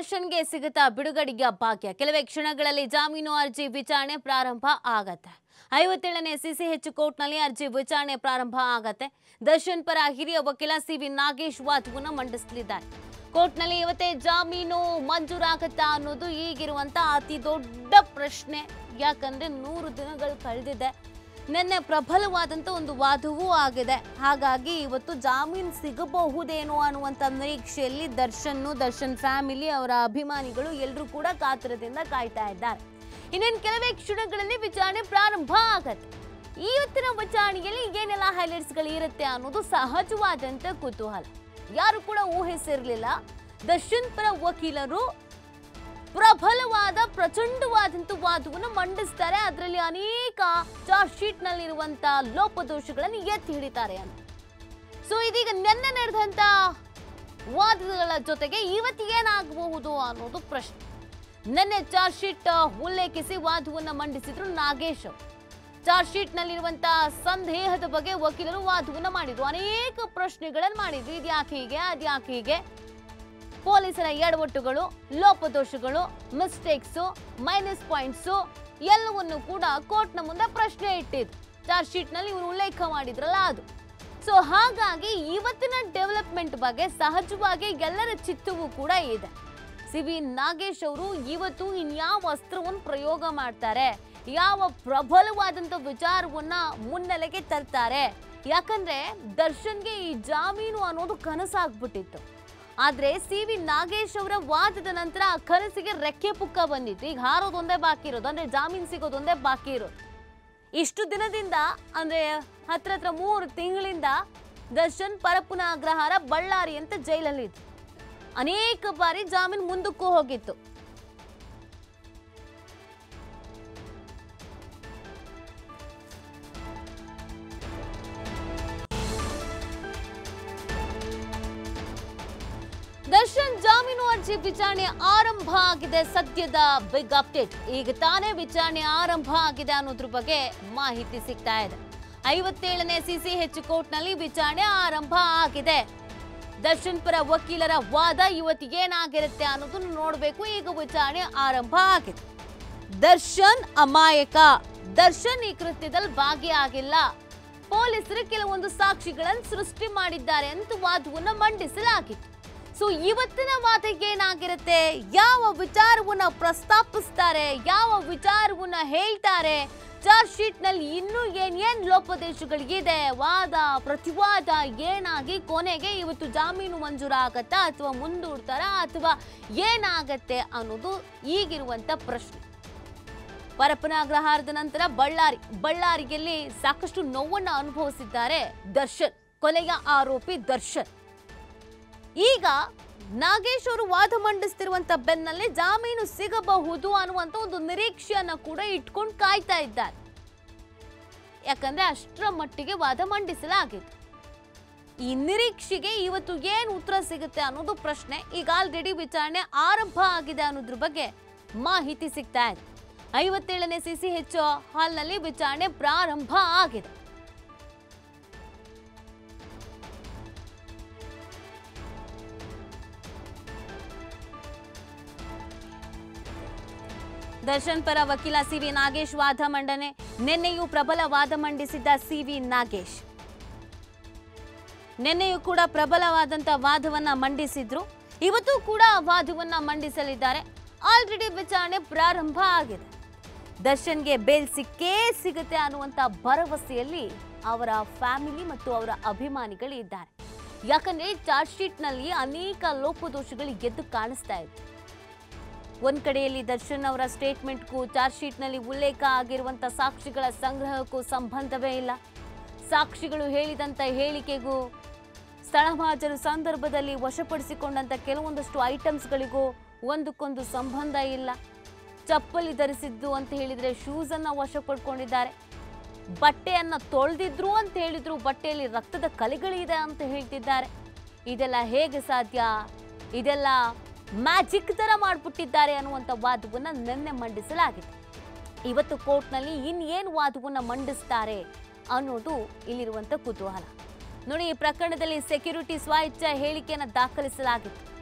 ದರ್ಶನ್ಗೆ ಸಿಗುತ್ತಾ ಬಿಡುಗಡೆಯ ಭಾಗ್ಯ? ಕೆಲವೇ ಕ್ಷಣಗಳಲ್ಲಿ ಜಾಮೀನು ಅರ್ಜಿ ವಿಚಾರಣೆ ಪ್ರಾರಂಭ ಆಗತ್ತೆ. 57ನೇ ಸಿಸಿಎಚ್ ಕೋರ್ಟ್ನಲ್ಲಿ ಅರ್ಜಿ ವಿಚಾರಣೆ ಪ್ರಾರಂಭ ಆಗತ್ತೆ. ದರ್ಶನ್ ಪರ ಹಿರಿಯ ವಕೀಲ ಸಿವಿ ನಾಗೇಶ್ ವಾದವನ್ನು ಮಂಡಿಸಲಿದ್ದಾರೆ. ಕೋರ್ಟ್ನಲ್ಲಿ ಇವತ್ತೇ ಜಾಮೀನು ಮಂಜೂರಾಗತ್ತಾ ಅನ್ನೋದು ಈಗಿರುವಂತ ಅತಿ ದೊಡ್ಡ ಪ್ರಶ್ನೆ. ಯಾಕಂದ್ರೆ 100 ದಿನಗಳು ಕಳೆದಿದೆ. ನಿನ್ನೆ ಪ್ರಬಲವಾದಂತ ಒಂದು ವಾದವೂ ಆಗಿದೆ. ಹಾಗಾಗಿ ಇವತ್ತು ಜಾಮೀನು ಸಿಗಬಹುದೇನೋ ಅನ್ನುವಂತ ನಿರೀಕ್ಷೆಯಲ್ಲಿ ದರ್ಶನ್ ಫ್ಯಾಮಿಲಿ, ಅವರ ಅಭಿಮಾನಿಗಳು ಎಲ್ಲರೂ ಕೂಡ ಕಾತರದಿಂದ ಕಾಯ್ತಾ ಇದ್ದಾರೆ. ಇನ್ನೇನು ಕೆಲವೇ ಕ್ಷಣಗಳಲ್ಲಿ ವಿಚಾರಣೆ ಪ್ರಾರಂಭ ಆಗತ್ತೆ. ಇವತ್ತಿನ ವಿಚಾರಣೆಯಲ್ಲಿ ಏನೆಲ್ಲ ಹೈಲೈಟ್ಸ್ಗಳು ಇರುತ್ತೆ ಅನ್ನೋದು ಸಹಜವಾದಂತ ಕುತೂಹಲ. ಯಾರು ಕೂಡ ಊಹಿಸಿರಲಿಲ್ಲ ದರ್ಶನ್ ಪರ ವಕೀಲರು ಪ್ರಬಲವಾದ ಪ್ರಚಂಡವಾದಂತ ವಾದವನ್ನು ಮಂಡಿಸ್ತಾರೆ. ಅದರಲ್ಲಿ ಅನೇಕ ಚಾರ್ಜ್ ಶೀಟ್ ನಲ್ಲಿರುವಂತಹ ಲೋಪದೋಷಗಳನ್ನು ಎತ್ತಿ ಹಿಡಿತಾರೆ ಅಂತ. ಸೊ ಇದೀಗ ನಿನ್ನೆ ನಡೆದಂತ ವಾದಗಳ ಜೊತೆಗೆ ಇವತ್ತು ಏನಾಗಬಹುದು ಅನ್ನೋದು ಪ್ರಶ್ನೆ. ನಿನ್ನೆ ಚಾರ್ಜ್ ಶೀಟ್ ಉಲ್ಲೇಖಿಸಿ ವಾದವನ್ನು ಮಂಡಿಸಿದ್ರು ನಾಗೇಶ್. ಚಾರ್ಜ್ ಶೀಟ್ ನಲ್ಲಿರುವಂತಹ ಸಂದೇಹದ ಬಗ್ಗೆ ವಕೀಲರು ವಾದವನ್ನು ಮಾಡಿದ್ರು. ಅನೇಕ ಪ್ರಶ್ನೆಗಳನ್ನು ಮಾಡಿದ್ರು. ಇದ್ಯಾಕೆ ಹೀಗೆ, ಅದ್ಯಾಕೆ ಹೀಗೆ, ಪೊಲೀಸರ ಎಡವಟ್ಟುಗಳು, ಲೋಪದೋಷಗಳು, ಮಿಸ್ಟೇಕ್ಸು, ಮೈನಸ್ ಪಾಯಿಂಟ್ಸು ಎಲ್ಲವನ್ನು ಕೂಡ ಕೋರ್ಟ್ನ ಮುಂದೆ ಪ್ರಶ್ನೆ ಇಟ್ಟಿದ್ರು. ಚಾರ್ಜ್ ಶೀಟ್ ನಲ್ಲಿ ಇವರು ಉಲ್ಲೇಖ ಮಾಡಿದ್ರಲ್ಲ ಅದು. ಸೊ ಹಾಗಾಗಿ ಇವತ್ತಿನ ಡೆವಲಪ್ಮೆಂಟ್ ಬಗ್ಗೆ ಸಹಜವಾಗಿ ಎಲ್ಲರ ಚಿತ್ತವೂ ಕೂಡ ಇದೆ. ಸಿವಿ ನಾಗೇಶ್ ಅವರು ಇವತ್ತು ಇನ್ಯಾವ ಅಸ್ತ್ರವನ್ನು ಪ್ರಯೋಗ ಮಾಡ್ತಾರೆ, ಯಾವ ಪ್ರಬಲವಾದಂತ ವಿಚಾರವನ್ನ ಮುನ್ನೆಲೆಗೆ ತರ್ತಾರೆ. ಯಾಕಂದ್ರೆ ದರ್ಶನ್ಗೆ ಈ ಜಾಮೀನು ಅನ್ನೋದು ಕನಸಾಗ್ಬಿಟ್ಟಿತ್ತು. ಆದ್ರೆ ಸಿವಿ ನಾಗೇಶ್ ಅವರ ವಾದದ ನಂತರ ಆ ಕನಸಿಗೆ ರೆಕ್ಕೆ ಪುಕ್ಕ ಬಂದಿತ್ತು. ಈಗ ಹಾರೋದೊಂದೇ ಬಾಕಿ ಇರೋದು, ಅಂದ್ರೆ ಜಾಮೀನು ಸಿಗೋದೊಂದೇ ಬಾಕಿ ಇರೋದು. ಇಷ್ಟು ದಿನದಿಂದ ಅಂದ್ರೆ ಹತ್ರ 3 ತಿಂಗಳಿಂದ ದರ್ಶನ್ ಪರಪ್ಪನ ಅಗ್ರಹಾರ ಬಳ್ಳಾರಿ ಅಂತ ಜೈಲಲ್ಲಿ ಇತ್ತು. ಅನೇಕ ಬಾರಿ ಜಾಮೀನು ಮುಂದಕ್ಕೂ ಹೋಗಿತ್ತು. ದರ್ಶನ್ ಜಾಮೀನು ಅರ್ಜಿ ವಿಚಾರಣೆ ಆರಂಭ ಆಗಿದೆ. ಸದ್ಯದ ಬಿಗ್ ಅಪ್ಡೇಟ್. ಈಗ ತಾನೇ ವಿಚಾರಣೆ ಆರಂಭ ಆಗಿದೆ ಅನ್ನೋದ್ರ ಬಗ್ಗೆ ಮಾಹಿತಿ ಸಿಗ್ತಾ ಇದೆ. 57ನೇ ಸಿಸಿಎಚ್ ಕೋರ್ಟ್ನಲ್ಲಿ ವಿಚಾರಣೆ ಆರಂಭ ಆಗಿದೆ. ದರ್ಶನ್ ಪರ ವಕೀಲರ ವಾದ ಇವತ್ತು ಏನಾಗಿರುತ್ತೆ ಅನ್ನೋದನ್ನು ನೋಡಬೇಕು. ಈಗ ವಿಚಾರಣೆ ಆರಂಭ ಆಗಿದೆ. ದರ್ಶನ್ ಅಮಾಯಕ, ದರ್ಶನ್ ಈ ಕೃತ್ಯದಲ್ಲಿ ಭಾಗಿಯಾಗಿಲ್ಲ, ಪೊಲೀಸರು ಕೆಲವೊಂದು ಸಾಕ್ಷಿಗಳನ್ನು ಸೃಷ್ಟಿ ಮಾಡಿದ್ದಾರೆ ಅಂತ ವಾದವನ್ನು ಮಂಡಿಸಲಾಗಿತ್ತು. ಸೊ ಇವತ್ತಿನ ವಾದ ಏನಾಗಿರುತ್ತೆ, ಯಾವ ವಿಚಾರವನ್ನ ಪ್ರಸ್ತಾಪಿಸ್ತಾರೆ, ಯಾವ ವಿಚಾರವನ್ನ ಹೇಳ್ತಾರೆ, ಚಾರ್ಜ್ ಶೀಟ್ ನಲ್ಲಿ ಇನ್ನೂ ಏನ್ ಲೋಪದೋಷಗಳಿದೆ, ವಾದ ಪ್ರತಿವಾದ ಏನಾಗಿ ಕೊನೆಗೆ ಇವತ್ತು ಜಾಮೀನು ಮಂಜೂರಾಗತ್ತಾ ಅಥವಾ ಮುಂದೂಡ್ತಾರಾ ಅಥವಾ ಏನಾಗತ್ತೆ ಅನ್ನೋದು ಈಗಿರುವಂತ ಪ್ರಶ್ನೆ. ಪರಪ್ಪನ ಅಗ್ರಹಾರದ ನಂತರ ಬಳ್ಳಾರಿಯಲ್ಲಿ ಸಾಕಷ್ಟು ನೋವನ್ನು ಅನುಭವಿಸಿದ್ದಾರೆ ದರ್ಶನ್, ಕೊಲೆಯ ಆರೋಪಿ ದರ್ಶನ್. ಈಗ ನಾಗೇಶ್ ಅವರು ವಾದ ಮಂಡಿಸ್ತಿರುವಂತ ಬೆನ್ನಲ್ಲೇ ಜಾಮೀನು ಸಿಗಬಹುದು ಅನ್ನುವಂತ ಒಂದು ನಿರೀಕ್ಷೆಯನ್ನ ಕೂಡ ಇಟ್ಕೊಂಡು ಕಾಯ್ತಾ ಇದ್ದಾರೆ. ಯಾಕಂದ್ರೆ ಅಷ್ಟರ ಮಟ್ಟಿಗೆ ವಾದ ಮಂಡಿಸಲಾಗಿತ್ತು. ಈ ನಿರೀಕ್ಷೆಗೆ ಇವತ್ತು ಏನು ಉತ್ತರ ಸಿಗುತ್ತೆ ಅನ್ನೋದು ಪ್ರಶ್ನೆ. ಈಗ ಆಲ್ರೆಡಿ ವಿಚಾರಣೆ ಆರಂಭ ಆಗಿದೆ ಅನ್ನೋದ್ರ ಬಗ್ಗೆ ಮಾಹಿತಿ ಸಿಗ್ತಾ ಇದೆ. 57ನೇ ಸಿಸಿಎಚ್ ಹಾಲ್ನಲ್ಲಿ ವಿಚಾರಣೆ ಪ್ರಾರಂಭ ಆಗಿದೆ. ದರ್ಶನ್ ಪರ ವಕೀಲ ಸಿವಿ ನಾಗೇಶ್ ವಾದ ಮಂಡನೆ. ನಿನ್ನೆಯೂ ಪ್ರಬಲ ವಾದ ಮಂಡಿಸಿದ್ದ ಸಿವಿ ನಾಗೇಶ್ ನಿನ್ನೆಯೂ ಕೂಡ ಪ್ರಬಲವಾದಂತ ವಾದವನ್ನ ಮಂಡಿಸಿದ್ರು. ಇವತ್ತು ಕೂಡ ವಾದವನ್ನ ಮಂಡಿಸಲಿದ್ದಾರೆ. ಆಲ್ರೆಡಿ ವಿಚಾರಣೆ ಪ್ರಾರಂಭ ಆಗಿದೆ. ದರ್ಶನ್ಗೆ ಬೇಲ್ ಸಿಕ್ಕೇ ಸಿಗುತ್ತೆ ಅನ್ನುವಂತ ಭರವಸೆಯಲ್ಲಿ ಅವರ ಫ್ಯಾಮಿಲಿ ಮತ್ತು ಅವರ ಅಭಿಮಾನಿಗಳು ಇದ್ದಾರೆ. ಯಾಕಂದ್ರೆ ಚಾರ್ಜ್ ಶೀಟ್ ನಲ್ಲಿ ಅನೇಕ ಲೋಪದೋಷಗಳು ಎದ್ದು ಕಾಣಿಸ್ತಾ ಇತ್ತು. ಒಂದ್ ಕಡೆಯಲ್ಲಿ ದರ್ಶನ್ ಅವರ ಸ್ಟೇಟ್ಮೆಂಟ್ಗೂ ಚಾರ್ಜ್ ಶೀಟ್ ನಲ್ಲಿ ಉಲ್ಲೇಖ ಆಗಿರುವಂತ ಸಾಕ್ಷಿಗಳ ಸಂಗ್ರಹಕ್ಕೂ ಸಂಬಂಧವೇ ಇಲ್ಲ. ಸಾಕ್ಷಿಗಳು ಹೇಳಿದಂತ ಹೇಳಿಕೆಗೂ ಸ್ಥಳಮಹಾಜರು ಸಂದರ್ಭದಲ್ಲಿ ವಶಪಡಿಸಿಕೊಂಡಂತ ಕೆಲವೊಂದಷ್ಟು ಐಟಮ್ಸ್ಗಳಿಗೂ ಒಂದಕ್ಕೊಂದು ಸಂಬಂಧ ಇಲ್ಲ. ಚಪ್ಪಲಿ ಧರಿಸಿದ್ದು ಅಂತ ಹೇಳಿದ್ರೆ ಶೂಸ್ ಅನ್ನ ವಶ ಪಡ್ಕೊಂಡಿದ್ದಾರೆ. ಬಟ್ಟೆಯನ್ನ ತೊಳೆದಿದ್ರು ಅಂತ ಹೇಳಿದ್ರು, ಬಟ್ಟೆಯಲ್ಲಿ ರಕ್ತದ ಕಲೆಗಳಿದೆ ಅಂತ ಹೇಳ್ತಿದ್ದಾರೆ. ಇದೆಲ್ಲ ಹೇಗೆ ಸಾಧ್ಯ, ಇದೆಲ್ಲ ಮ್ಯಾಜಿಕ್ ತರ ಮಾಡ್ಬಿಟ್ಟಿದ್ದಾರೆ ಅನ್ನುವಂಥ ವಾದವನ್ನ ನಿನ್ನೆ ಮಂಡಿಸಲಾಗಿದೆ. ಇವತ್ತು ಕೋರ್ಟ್ನಲ್ಲಿ ಇನ್ನೇನು ವಾದವನ್ನ ಮಂಡಿಸ್ತಾರೆ ಅನ್ನೋದು ಇಲ್ಲಿರುವಂತ ಕುತೂಹಲ. ನೋಡಿ, ಈ ಪ್ರಕರಣದಲ್ಲಿ ಸೆಕ್ಯೂರಿಟಿ ಸ್ವ ಇಚ್ಛಾ ಹೇಳಿಕೆಯನ್ನು ದಾಖಲಿಸಲಾಗಿತ್ತು.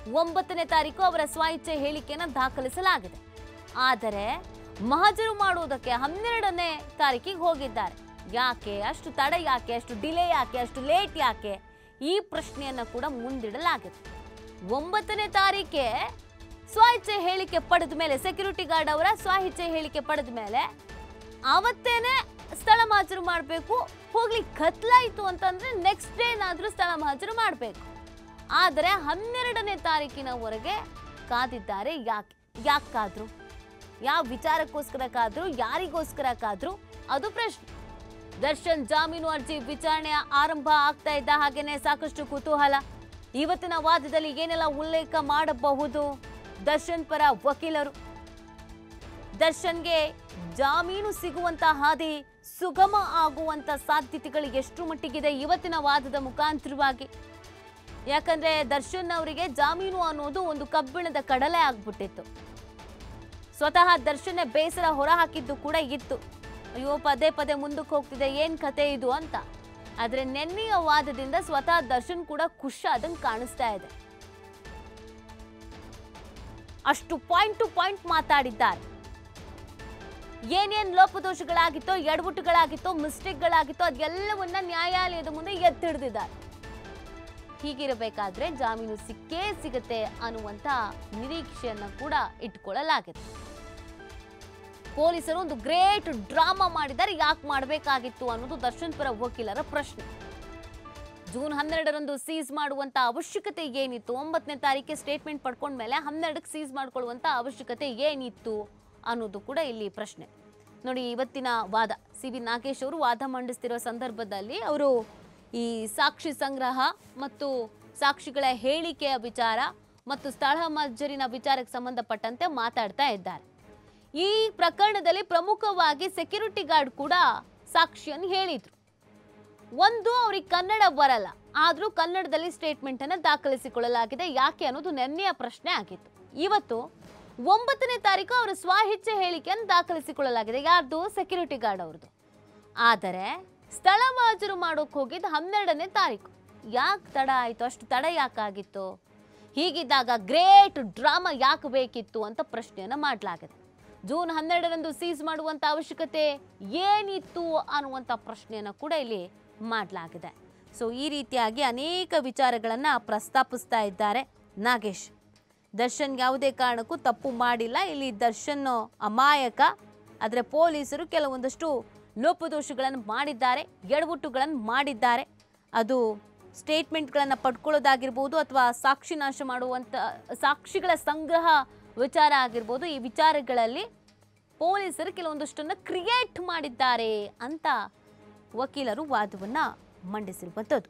9ನೇ ತಾರೀಕು ಅವರ ಸ್ವಇಚ್ಛೆ ಹೇಳಿಕೆಯನ್ನು ದಾಖಲಿಸಲಾಗಿದೆ. ಆದರೆ ಮಹಜರು ಮಾಡುವುದಕ್ಕೆ 12ನೇ ತಾರೀಕಿಗೆ ಹೋಗಿದ್ದಾರೆ. ಯಾಕೆ ಅಷ್ಟು ತಡ, ಯಾಕೆ ಅಷ್ಟು ಡಿಲೇ, ಯಾಕೆ ಅಷ್ಟು ಲೇಟ್, ಯಾಕೆ ಈ ಪ್ರಶ್ನೆಯನ್ನ ಕೂಡ ಮುಂದಿಡಲಾಗಿದೆ. 9ನೇ ತಾರೀಕೆ ಸ್ವಇಚ್ಛೆ ಹೇಳಿಕೆ ಪಡೆದ ಮೇಲೆ, ಸೆಕ್ಯೂರಿಟಿ ಗಾರ್ಡ್ ಅವರ ಸ್ವಇಚ್ಛೆ ಹೇಳಿಕೆ ಪಡೆದ ಮೇಲೆ ಅವತ್ತೇನೆ ಸ್ಥಳ ಮಹಜರು ಮಾಡಬೇಕು. ಹೋಗ್ಲಿ ಕತ್ಲಾಯಿತು ಅಂತಂದ್ರೆ ನೆಕ್ಸ್ಟ್ ಡೇ ಏನಾದ್ರೂ ಸ್ಥಳ ಮಹಜರು ಮಾಡಬೇಕು. ಆದರೆ 12ನೇ ತಾರೀಕಿನವರೆಗೆ ಕಾದಿದ್ದಾರೆ. ಯಾಕಾದ್ರು, ಯಾವ ವಿಚಾರಕ್ಕೋಸ್ಕರ ಕಾದ್ರು, ಯಾರಿಗೋಸ್ಕರ ಕಾದ್ರು, ಅದು ಪ್ರಶ್ನೆ. ದರ್ಶನ್ ಜಾಮೀನು ಅರ್ಜಿ ವಿಚಾರಣೆ ಆರಂಭ ಆಗ್ತಾ ಇದ್ದ ಹಾಗೇನೆ ಸಾಕಷ್ಟು ಕುತೂಹಲ. ಇವತ್ತಿನ ವಾದದಲ್ಲಿ ಏನೆಲ್ಲ ಉಲ್ಲೇಖ ಮಾಡಬಹುದು ದರ್ಶನ್ ಪರ ವಕೀಲರು? ದರ್ಶನ್ಗೆ ಜಾಮೀನು ಸಿಗುವಂತ ಹಾದಿ ಸುಗಮ ಆಗುವಂತ ಸಾಧ್ಯತೆಗಳು ಎಷ್ಟು ಮಟ್ಟಿಗಿದೆ ಇವತ್ತಿನ ವಾದದ ಮುಖಾಂತರವಾಗಿ? ಯಾಕಂದ್ರೆ ದರ್ಶನ್ ಅವರಿಗೆ ಜಾಮೀನು ಅನ್ನೋದು ಒಂದು ಕಬ್ಬಿಣದ ಕಡಲೆ ಆಗ್ಬಿಟ್ಟಿತ್ತು. ಸ್ವತಃ ದರ್ಶನ್ ಬೇಸರ ಹೊರ ಹಾಕಿದ್ದು ಕೂಡ ಇತ್ತು. ಅಯ್ಯೋ, ಪದೇ ಪದೇ ಮುಂದಕ್ಕೆ ಹೋಗ್ತಿದೆ, ಏನ್ ಕತೆ ಇದು ಅಂತ. ಆದ್ರೆ ನೆನ್ನೆಯ ವಾದದಿಂದ ಸ್ವತಃ ದರ್ಶನ್ ಕೂಡ ಖುಷಿಯಾದಂಗೆ ಕಾಣಿಸ್ತಾ ಇದೆ. ಅಷ್ಟು ಪಾಯಿಂಟ್ ಟು ಪಾಯಿಂಟ್ ಮಾತಾಡಿದ್ದಾರೆ. ಏನೇನ್ ಲೋಪದೋಷಗಳಾಗಿತ್ತೋ, ಎಡವಟ್ಟುಗಳಾಗಿತ್ತೋ, ಮಿಸ್ಟೇಕ್ಗಳಾಗಿತ್ತೋ ಅದೆಲ್ಲವನ್ನ ನ್ಯಾಯಾಲಯದ ಮುಂದೆ ಎತ್ತಿಡಿದಿದ್ದಾರೆ. ಹೀಗಿರಬೇಕಾದ್ರೆ ಜಾಮೀನು ಸಿಕ್ಕೇ ಸಿಗುತ್ತೆ ಅನ್ನುವಂತ ನಿರೀಕ್ಷೆಯನ್ನ ಕೂಡ ಇಟ್ಕೊಳ್ಳಲಾಗಿದೆ. ಪೊಲೀಸರು ಒಂದು ಗ್ರೇಟ್ ಡ್ರಾಮಾ ಮಾಡಿದ್ದಾರೆ. ಯಾಕೆ ಮಾಡಬೇಕಾಗಿತ್ತು ಅನ್ನೋದು ದರ್ಶನ್ ಪರ ವಕೀಲರ ಪ್ರಶ್ನೆ. ಜೂನ್ 12ರಂದು ಸೀಸ್ ಮಾಡುವಂತ ಅವಶ್ಯಕತೆ ಏನಿತ್ತು? 9ನೇ ತಾರೀಕಿಗೆ ಸ್ಟೇಟ್ಮೆಂಟ್ ಪಡ್ಕೊಂಡ ಮೇಲೆ 12ಕ್ಕೆ ಸೀಸ್ ಮಾಡ್ಕೊಳ್ಳುವಂತ ಅವಶ್ಯಕತೆ ಏನಿತ್ತು ಅನ್ನೋದು ಕೂಡ ಇಲ್ಲಿ ಪ್ರಶ್ನೆ. ನೋಡಿ, ಇವತ್ತಿನ ವಾದ ಸಿ.ವಿ. ನಾಗೇಶ್ ಅವರು ವಾದ ಮಂಡಿಸ್ತಿರೋ ಸಂದರ್ಭದಲ್ಲಿ ಅವರು ಈ ಸಾಕ್ಷಿ ಸಂಗ್ರಹ ಮತ್ತು ಸಾಕ್ಷಿಗಳ ಹೇಳಿಕೆಯ ವಿಚಾರ ಮತ್ತು ಸ್ಥಳ ಮಹಜರಿನ ವಿಚಾರಕ್ಕೆ ಸಂಬಂಧಪಟ್ಟಂತೆ ಮಾತಾಡ್ತಾ ಇದ್ದಾರೆ. ಈ ಪ್ರಕರಣದಲ್ಲಿ ಪ್ರಮುಖವಾಗಿ ಸೆಕ್ಯೂರಿಟಿ ಗಾರ್ಡ್ ಕೂಡ ಸಾಕ್ಷಿಯನ್ನು ಹೇಳಿದ್ರು. ಒಂದು, ಅವ್ರಿಗೆ ಕನ್ನಡ ಬರಲ್ಲ, ಆದ್ರೂ ಕನ್ನಡದಲ್ಲಿ ಸ್ಟೇಟ್ಮೆಂಟ್ ಅನ್ನು ದಾಖಲಿಸಿಕೊಳ್ಳಲಾಗಿದೆ. ಯಾಕೆ ಅನ್ನೋದು ನೆನ್ನೆಯ ಪ್ರಶ್ನೆ ಆಗಿತ್ತು. ಇವತ್ತು 9ನೇ ತಾರೀಕು ಅವರ ಸ್ವಇಚ್ಛೆ ಹೇಳಿಕೆಯನ್ನು ದಾಖಲಿಸಿಕೊಳ್ಳಲಾಗಿದೆ. ಯಾರ್ದು? ಸೆಕ್ಯೂರಿಟಿ ಗಾರ್ಡ್ ಅವ್ರದ್ದು. ಆದರೆ ಸ್ಥಳ ಮಹಜರು ಮಾಡೋಕೆ ಹೋಗಿದ್ದು 12ನೇ ತಾರೀಕು. ಯಾಕೆ ತಡ ಆಯಿತು? ಅಷ್ಟು ತಡ ಯಾಕಾಗಿತ್ತು? ಹೀಗಿದ್ದಾಗ ಗ್ರೇಟ್ ಡ್ರಾಮಾ ಯಾಕೆ ಬೇಕಿತ್ತು ಅಂತ ಪ್ರಶ್ನೆಯನ್ನು ಮಾಡಲಾಗಿದೆ. ಜೂನ್ 12ರಂದು ಸೀಸ್ ಮಾಡುವಂತ ಅವಶ್ಯಕತೆ ಏನಿತ್ತು ಅನ್ನುವಂಥ ಪ್ರಶ್ನೆಯನ್ನು ಕೂಡ ಇಲ್ಲಿ ಮಾಡಲಾಗಿದೆ. ಸೊ ಈ ರೀತಿಯಾಗಿ ಅನೇಕ ವಿಚಾರಗಳನ್ನು ಪ್ರಸ್ತಾಪಿಸ್ತಾ ಇದ್ದಾರೆ ನಾಗೇಶ್. ದರ್ಶನ್ ಯಾವುದೇ ಕಾರಣಕ್ಕೂ ತಪ್ಪು ಮಾಡಿಲ್ಲ, ಇಲ್ಲಿ ದರ್ಶನ್ ಅಮಾಯಕ. ಆದರೆ ಪೊಲೀಸರು ಕೆಲವೊಂದಷ್ಟು ಲೋಪದೋಷಗಳನ್ನು ಮಾಡಿದ್ದಾರೆ, ಎಡವಟ್ಟುಗಳನ್ನು ಮಾಡಿದ್ದಾರೆ. ಅದು ಸ್ಟೇಟ್ಮೆಂಟ್ಗಳನ್ನು ಪಡ್ಕೊಳ್ಳೋದಾಗಿರ್ಬೋದು ಅಥವಾ ಸಾಕ್ಷಿ ನಾಶ ಮಾಡುವಂಥ ಸಾಕ್ಷಿಗಳ ಸಂಗ್ರಹ ವಿಚಾರ ಆಗಿರ್ಬೋದು. ಈ ವಿಚಾರಗಳಲ್ಲಿ ಪೊಲೀಸರು ಕೆಲವೊಂದಷ್ಟನ್ನು ಕ್ರಿಯೇಟ್ ಮಾಡಿದ್ದಾರೆ ಅಂತ ವಕೀಲರು ವಾದವನ್ನು ಮಂಡಿಸಿರುವಂಥದ್ದು.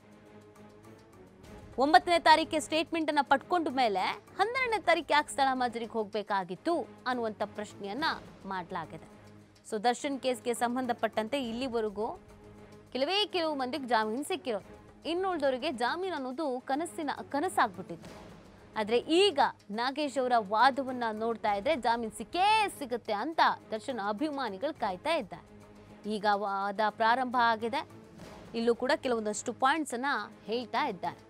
9ನೇ ತಾರೀಕಿಗೆ ಸ್ಟೇಟ್ಮೆಂಟ್ ಅನ್ನು ಪಡ್ಕೊಂಡ ಮೇಲೆ 12ನೇ ತಾರೀಕು ಯಾಕೆ ಸ್ಥಳ ಮಹಜರಿಗೆ ಹೋಗಬೇಕಾಗಿತ್ತು ಅನ್ನುವಂಥ ಪ್ರಶ್ನೆಯನ್ನ ಮಾಡಲಾಗಿದೆ. ಸೊ ದರ್ಶನ್ ಕೇಸ್ಗೆ ಸಂಬಂಧಪಟ್ಟಂತೆ ಇಲ್ಲಿವರೆಗೂ ಕೆಲವು ಮಂದಿಗೆ ಜಾಮೀನು ಸಿಕ್ಕಿರೋದು, ಇನ್ನುಳಿದವರಿಗೆ ಜಾಮೀನು ಅನ್ನೋದು ಕನಸಾಗ್ಬಿಟ್ಟಿತ್ತು. ಆದರೆ ಈಗ ನಾಗೇಶ್ ಅವರ ವಾದವನ್ನ ನೋಡ್ತಾ ಇದ್ರೆ ಜಾಮೀನು ಸಿಕ್ಕೇ ಸಿಗುತ್ತೆ ಅಂತ ದರ್ಶನ್ ಅಭಿಮಾನಿಗಳು ಕಾಯ್ತಾ ಇದ್ದಾರೆ. ಈಗ ವಾದ ಪ್ರಾರಂಭ ಆಗಿದೆ. ಇಲ್ಲೂ ಕೂಡ ಕೆಲವೊಂದಷ್ಟು ಪಾಯಿಂಟ್ಸ್ ಅನ್ನ ಹೇಳ್ತಾ ಇದ್ದಾರೆ.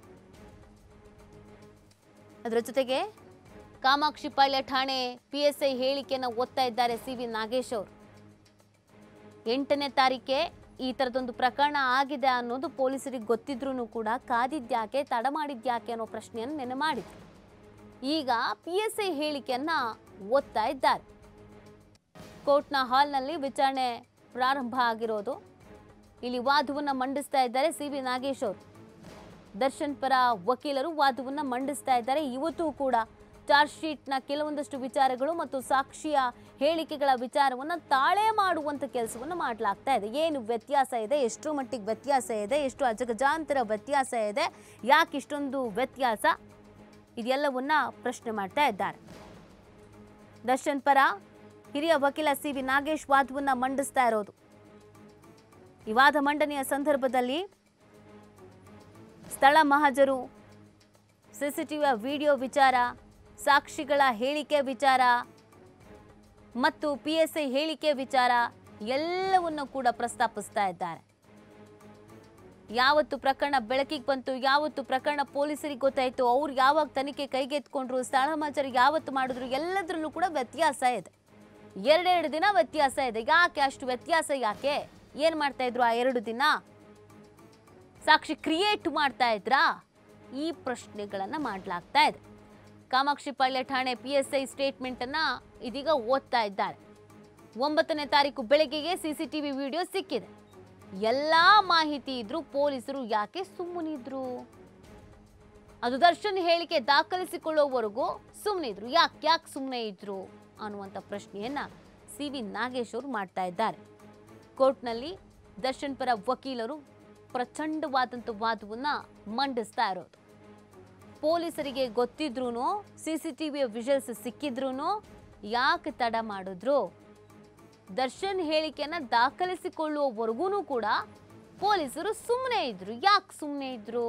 ಅದರ ಜೊತೆಗೆ ಕಾಮಾಕ್ಷಿ ಪಾಳ್ಯ ಠಾಣೆ PSI ಹೇಳಿಕೆಯನ್ನು ಓದ್ತಾ ಇದ್ದಾರೆ ಸಿ.ವಿ. ನಾಗೇಶ್ ಅವರು. 8ನೇ ತಾರೀಕೆ ಈ ಥರದೊಂದು ಪ್ರಕರಣ ಆಗಿದೆ ಅನ್ನೋದು ಪೊಲೀಸರಿಗೆ ಗೊತ್ತಿದ್ರೂ ಕೂಡ ಕಾದಿದ್ಯಾಕೆ, ತಡ ಮಾಡಿದ್ಯಾಕೆ ಅನ್ನೋ ಪ್ರಶ್ನೆಯನ್ನು ನೆನೆ ಮಾಡಿದ್ರು. ಈಗ PSI ಹೇಳಿಕೆಯನ್ನ ಓದ್ತಾ ಇದ್ದಾರೆ. ಕೋರ್ಟ್ನ ಹಾಲ್ನಲ್ಲಿ ವಿಚಾರಣೆ ಪ್ರಾರಂಭ ಆಗಿರೋದು. ಇಲ್ಲಿ ವಾದವನ್ನು ಮಂಡಿಸ್ತಾ ಇದ್ದಾರೆ ಸಿ.ವಿ. ನಾಗೇಶ್ ಅವರು. ದರ್ಶನ್ ಪರ ವಕೀಲರು ವಾದವನ್ನು ಮಂಡಿಸ್ತಾ ಇದ್ದಾರೆ. ಇವತ್ತು ಕೂಡ ಚಾರ್ಜ್ ಶೀಟ್ನ ಕೆಲವೊಂದಷ್ಟು ವಿಚಾರಗಳು ಮತ್ತು ಸಾಕ್ಷಿಯ ಹೇಳಿಕೆಗಳ ವಿಚಾರವನ್ನು ತಾಳೆ ಮಾಡುವಂಥ ಕೆಲಸವನ್ನು ಮಾಡಲಾಗ್ತಾ ಇದೆ. ಏನು ವ್ಯತ್ಯಾಸ ಇದೆ, ಎಷ್ಟು ಮಟ್ಟಿಗೆ ವ್ಯತ್ಯಾಸ ಇದೆ, ಎಷ್ಟು ಅಜಗಜಾಂತರ ವ್ಯತ್ಯಾಸ ಇದೆ, ಯಾಕೆ ಇಷ್ಟೊಂದು ವ್ಯತ್ಯಾಸ, ಇದೆಲ್ಲವನ್ನ ಪ್ರಶ್ನೆ ಮಾಡ್ತಾ ಇದ್ದಾರೆ. ದರ್ಶನ್ ಪರ ಹಿರಿಯ ವಕೀಲ ಸಿ.ವಿ. ನಾಗೇಶ್ ವಾದವನ್ನು ಮಂಡಿಸ್ತಾ ಇರೋದು. ಈ ವಾದ ಮಂಡನೆಯ ಸಂದರ್ಭದಲ್ಲಿ ಸ್ಥಳ ಮಹಜರು, ಸಿಸಿಟಿವಿ ವಿಡಿಯೋ ವಿಚಾರ, ಸಾಕ್ಷಿಗಳ ಹೇಳಿಕೆ ವಿಚಾರ ಮತ್ತು PSI ಹೇಳಿಕೆ ವಿಚಾರ ಎಲ್ಲವನ್ನು ಕೂಡ ಪ್ರಸ್ತಾಪಿಸ್ತಾ ಇದ್ದಾರೆ. ಯಾವತ್ತು ಪ್ರಕರಣ ಬೆಳಕಿಗೆ ಬಂತು, ಯಾವತ್ತು ಪ್ರಕರಣ ಪೊಲೀಸರಿಗೆ ಗೊತ್ತಾಯಿತು, ಅವ್ರು ಯಾವಾಗ ತನಿಖೆ ಕೈಗೆತ್ಕೊಂಡ್ರು, ಸ್ಥಳ ಮಾಚಾರ ಯಾವತ್ತು ಮಾಡಿದ್ರು, ಎಲ್ಲದರಲ್ಲೂ ಕೂಡ ವ್ಯತ್ಯಾಸ ಇದೆ. ಎರಡೆರಡು ದಿನ ವ್ಯತ್ಯಾಸ ಇದೆ. ಯಾಕೆ ಅಷ್ಟು ವ್ಯತ್ಯಾಸ? ಯಾಕೆ? ಏನು ಮಾಡ್ತಾ ಇದ್ರು ಆ 2 ದಿನ? ಸಾಕ್ಷಿ ಕ್ರಿಯೇಟ್ ಮಾಡ್ತಾ ಇದ್ರಾ? ಈ ಪ್ರಶ್ನೆಗಳನ್ನು ಮಾಡಲಾಗ್ತಾ ಇದೆ. ಕಾಮಾಕ್ಷಿಪಾಳ್ಯ ಠಾಣೆ PSI ಸ್ಟೇಟ್ಮೆಂಟನ್ನು ಇದೀಗ ಓದ್ತಾ ಇದ್ದಾರೆ. 9ನೇ ತಾರೀಕು ಬೆಳಗ್ಗೆಗೆ CCTV ವಿಡಿಯೋ ಸಿಕ್ಕಿದೆ. ಎಲ್ಲ ಮಾಹಿತಿ ಇದ್ರು ಪೊಲೀಸರು ಯಾಕೆ ಸುಮ್ಮನಿದ್ರು? ಅದು ದರ್ಶನ್ ಹೇಳಿಕೆ ದಾಖಲಿಸಿಕೊಳ್ಳುವವರೆಗೂ ಸುಮ್ಮನಿದ್ರು. ಯಾಕೆ ಸುಮ್ಮನೆ ಇದ್ರು ಅನ್ನುವಂಥ ಪ್ರಶ್ನೆಯನ್ನ CV ನಾಗೇಶ್ ಅವರು ಮಾಡ್ತಾ ಇದ್ದಾರೆ. ಕೋರ್ಟ್ನಲ್ಲಿ ದರ್ಶನ್ ಪರ ವಕೀಲರು ಪ್ರಚಂಡವಾದಂಥ ವಾದವನ್ನ ಮಂಡಿಸ್ತಾ ಇರೋದು. ಪೊಲೀಸರಿಗೆ ಗೊತ್ತಿದ್ರೂ, CCTV ವಿಜುವಲ್ಸ್ ಸಿಕ್ಕಿದ್ರೂ ಯಾಕೆ ತಡ ಮಾಡಿದ್ರು? ದರ್ಶನ್ ಹೇಳಿಕೆಯನ್ನ ದಾಖಲಿಸಿಕೊಳ್ಳುವವರೆಗೂ ಕೂಡ ಪೊಲೀಸರು ಸುಮ್ಮನೆ ಇದ್ರು. ಯಾಕೆ ಸುಮ್ಮನೆ ಇದ್ರು?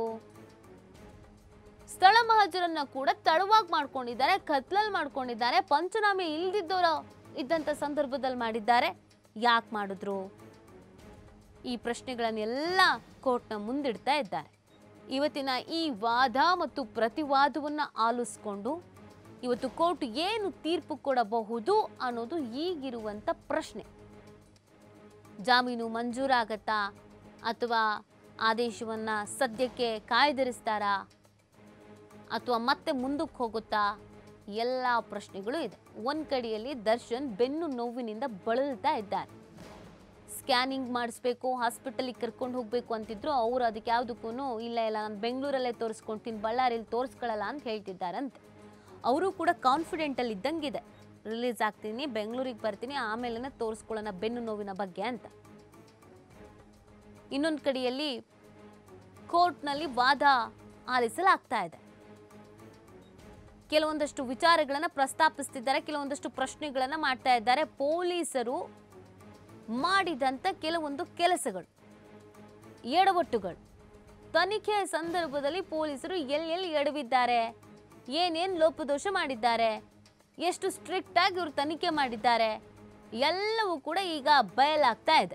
ಸ್ಥಳ ಮಹಾಜರನ್ನ ಕೂಡ ತಡವಾಗಿ ಮಾಡ್ಕೊಂಡಿದ್ದಾರೆ, ಕತ್ಲಲ್ಲಿ ಮಾಡ್ಕೊಂಡಿದ್ದಾರೆ, ಪಂಚನಾಮೆ ಇಲ್ದಿದ್ದವರ ಇದ್ದಂಥ ಸಂದರ್ಭದಲ್ಲಿ ಮಾಡಿದ್ದಾರೆ. ಯಾಕೆ ಮಾಡಿದ್ರು? ಈ ಪ್ರಶ್ನೆಗಳನ್ನೆಲ್ಲ ಕೋರ್ಟ್ನ ಮುಂದಿಡ್ತಾ ಇದ್ದಾರೆ. ಇವತ್ತಿನ ಈ ವಾದ ಮತ್ತು ಪ್ರತಿವಾದವನ್ನು ಆಲಿಸ್ಕೊಂಡು ಇವತ್ತು ಕೋರ್ಟ್ ಏನು ತೀರ್ಪು ಕೊಡಬಹುದು ಅನ್ನೋದು ಈಗಿರುವಂಥ ಪ್ರಶ್ನೆ. ಜಾಮೀನು ಮಂಜೂರಾಗತ್ತಾ ಅಥವಾ ಆದೇಶವನ್ನು ಸದ್ಯಕ್ಕೆ ಕಾಯ್ದಿರಿಸ್ತಾರಾ ಅಥವಾ ಮತ್ತೆ ಮುಂದಕ್ಕೆ ಹೋಗುತ್ತಾ? ಎಲ್ಲ ಪ್ರಶ್ನೆಗಳು ಇದೆ. ಒಂದು ಕಡೆಯಲ್ಲಿ ದರ್ಶನ್ ಬೆನ್ನು ನೋವಿನಿಂದ ಬಳಲ್ತಾ ಇದ್ದಾರೆ. ಸ್ಕ್ಯಾನಿಂಗ್ ಮಾಡಿಸ್ಬೇಕು, ಹಾಸ್ಪಿಟಲಿಗೆ ಕರ್ಕೊಂಡು ಹೋಗಬೇಕು ಅಂತಿದ್ರು. ಅವರು ಅದಕ್ಕೆ ಯಾವುದಕ್ಕೂ ಇಲ್ಲ ನಾನು ಬೆಂಗಳೂರಲ್ಲೇ ತೋರಿಸ್ಕೊಳ್ತೀನಿ, ಬಳ್ಳಾರಿಯಲ್ಲಿ ತೋರಿಸ್ಕೊಳ್ಳಲ್ಲ ಅಂತ ಹೇಳ್ತಿದ್ದಾರಂತೆ. ಅವರು ಕೂಡ ಕಾನ್ಫಿಡೆಂಟಲ್ಲಿ ಇದ್ದಂಗಿದೆ, ರಿಲೀಸ್ ಆಗ್ತೀನಿ, ಬೆಂಗಳೂರಿಗೆ ಬರ್ತೀನಿ, ಆಮೇಲೆ ತೋರಿಸ್ಕೊಳ್ಳೋಣ ಬೆನ್ನು ನೋವಿನ ಬಗ್ಗೆ ಅಂತ. ಇನ್ನೊಂದು ಕಡೆಯಲ್ಲಿ ಕೋರ್ಟ್ನಲ್ಲಿ ವಾದ ಆಲಿಸಲಾಗ್ತಾ ಇದೆ. ಕೆಲವೊಂದಷ್ಟು ವಿಚಾರಗಳನ್ನು ಪ್ರಸ್ತಾಪಿಸ್ತಿದ್ದಾರೆ, ಕೆಲವೊಂದಷ್ಟು ಪ್ರಶ್ನೆಗಳನ್ನು ಮಾಡ್ತಾ ಇದ್ದಾರೆ. ಪೊಲೀಸರು ಮಾಡಿದಂಥ ಕೆಲವೊಂದು ಕೆಲಸಗಳು, ಎಡವಟ್ಟುಗಳು, ತನಿಖೆಯ ಸಂದರ್ಭದಲ್ಲಿ ಪೊಲೀಸರು ಎಲ್ಲೆಲ್ಲಿ ಎಡವಿದ್ದಾರೆ, ಏನೇನು ಲೋಪದೋಷ ಮಾಡಿದ್ದಾರೆ, ಎಷ್ಟು ಸ್ಟ್ರಿಕ್ಟ್ ಆಗಿ ಇವರು ತನಿಖೆ ಮಾಡಿದ್ದಾರೆ, ಎಲ್ಲವೂ ಕೂಡ ಈಗ ಬಯಲಾಗ್ತಾ ಇದೆ.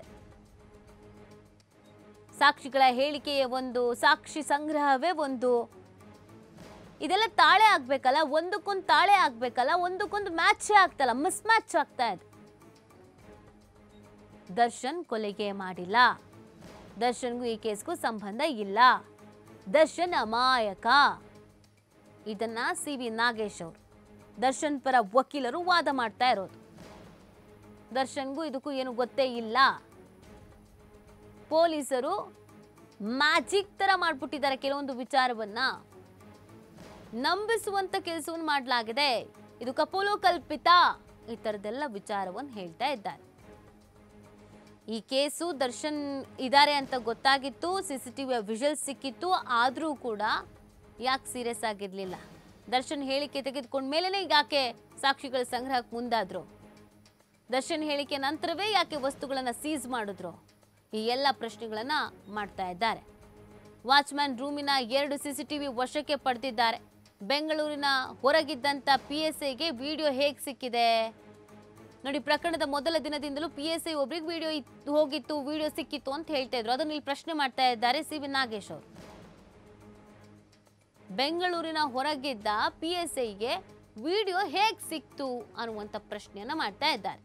ಸಾಕ್ಷಿಗಳ ಹೇಳಿಕೆಯೇ ಒಂದು, ಸಾಕ್ಷಿ ಸಂಗ್ರಹವೇ ಒಂದು, ಇದೆಲ್ಲ ತಾಳೆ ಆಗ್ಬೇಕಲ್ಲ, ಒಂದಕ್ಕೊಂದು ತಾಳೆ ಆಗ್ಬೇಕಲ್ಲ, ಒಂದಕ್ಕೊಂದು ಮ್ಯಾಚ್ ಆಗ್ತಲ್ಲ, ಮಿಸ್ ಮ್ಯಾಚ್ ಆಗ್ತಾ ಇದೆ. ದರ್ಶನ್ ಕೊಲೆಗೆ ಮಾಡಿಲ್ಲ, ದರ್ಶನ್ಗೂ ಈ ಕೇಸ್ಗೂ ಸಂಬಂಧ ಇಲ್ಲ, ದರ್ಶನ್ ಅಮಾಯಕ. ಇದನ್ನ CV ನಾಗೇಶ್ ಅವರು, ದರ್ಶನ್ ಪರ ವಕೀಲರು ವಾದ ಮಾಡ್ತಾ ಇರೋದು. ದರ್ಶನ್ಗೂ ಇದಕ್ಕೂ ಏನು ಗೊತ್ತೇ ಇಲ್ಲ. ಪೊಲೀಸರು ಮ್ಯಾಜಿಕ್ ತರ ಮಾಡ್ಬಿಟ್ಟಿದ್ದಾರೆ. ಕೆಲವೊಂದು ವಿಚಾರವನ್ನ ನಂಬಿಸುವಂತ ಕೆಲಸವನ್ನು ಮಾಡಲಾಗಿದೆ, ಇದು ಕಪೋಲ ಕಲ್ಪಿತ, ಈ ತರದೆಲ್ಲ ವಿಚಾರವನ್ನು ಹೇಳ್ತಾ ಇದ್ದಾರೆ. ಈ ಕೇಸು ದರ್ಶನ್ ಇದ್ದಾರೆ ಅಂತ ಗೊತ್ತಾಗಿತ್ತು, CCTV ವಿಜುವಲ್ಸ್ ಸಿಕ್ಕಿತ್ತು, ಆದರೂ ಕೂಡ ಯಾಕೆ ಸೀರಿಯಸ್ ಆಗಿರಲಿಲ್ಲ? ದರ್ಶನ್ ಹೇಳಿಕೆ ತೆಗೆದುಕೊಂಡ ಮೇಲೇ ಯಾಕೆ ಸಾಕ್ಷಿಗಳ ಸಂಗ್ರಹಕ್ಕೆ ಮುಂದಾದ್ರು? ದರ್ಶನ್ ಹೇಳಿಕೆ ನಂತರವೇ ಯಾಕೆ ವಸ್ತುಗಳನ್ನು ಸೀಸ್ ಮಾಡಿದ್ರು? ಈ ಎಲ್ಲ ಪ್ರಶ್ನೆಗಳನ್ನು ಮಾಡ್ತಾ ಇದ್ದಾರೆ. ವಾಚ್ಮ್ಯಾನ್ ರೂಮಿನ 2 CCTV ವಶಕ್ಕೆ ಪಡೆದಿದ್ದಾರೆ. ಬೆಂಗಳೂರಿನ ಹೊರಗಿದ್ದಂಥ PSIಗೆ ವಿಡಿಯೋ ಹೇಗೆ ಸಿಕ್ಕಿದೆ ನೋಡಿ. ಪ್ರಕರಣದ ಮೊದಲ ದಿನದಿಂದಲೂ PSI ಒಬ್ರಿಗೆ ವಿಡಿಯೋ ಹೋಗಿತ್ತು, ವಿಡಿಯೋ ಸಿಕ್ಕಿತ್ತು ಅಂತ ಹೇಳ್ತಾ ಇದ್ರು. ಅದನ್ನ ಇಲ್ಲಿ ಪ್ರಶ್ನೆ ಮಾಡ್ತಾ ಇದ್ದಾರೆ CV ನಾಗೇಶ್ ಅವರು. ಬೆಂಗಳೂರಿನ ಹೊರಗಿದ್ದ PSIಗೆ ವಿಡಿಯೋ ಹೇಗೆ ಸಿಕ್ತು ಅನ್ನುವಂಥ ಪ್ರಶ್ನೆಯನ್ನ ಮಾಡ್ತಾ ಇದ್ದಾರೆ.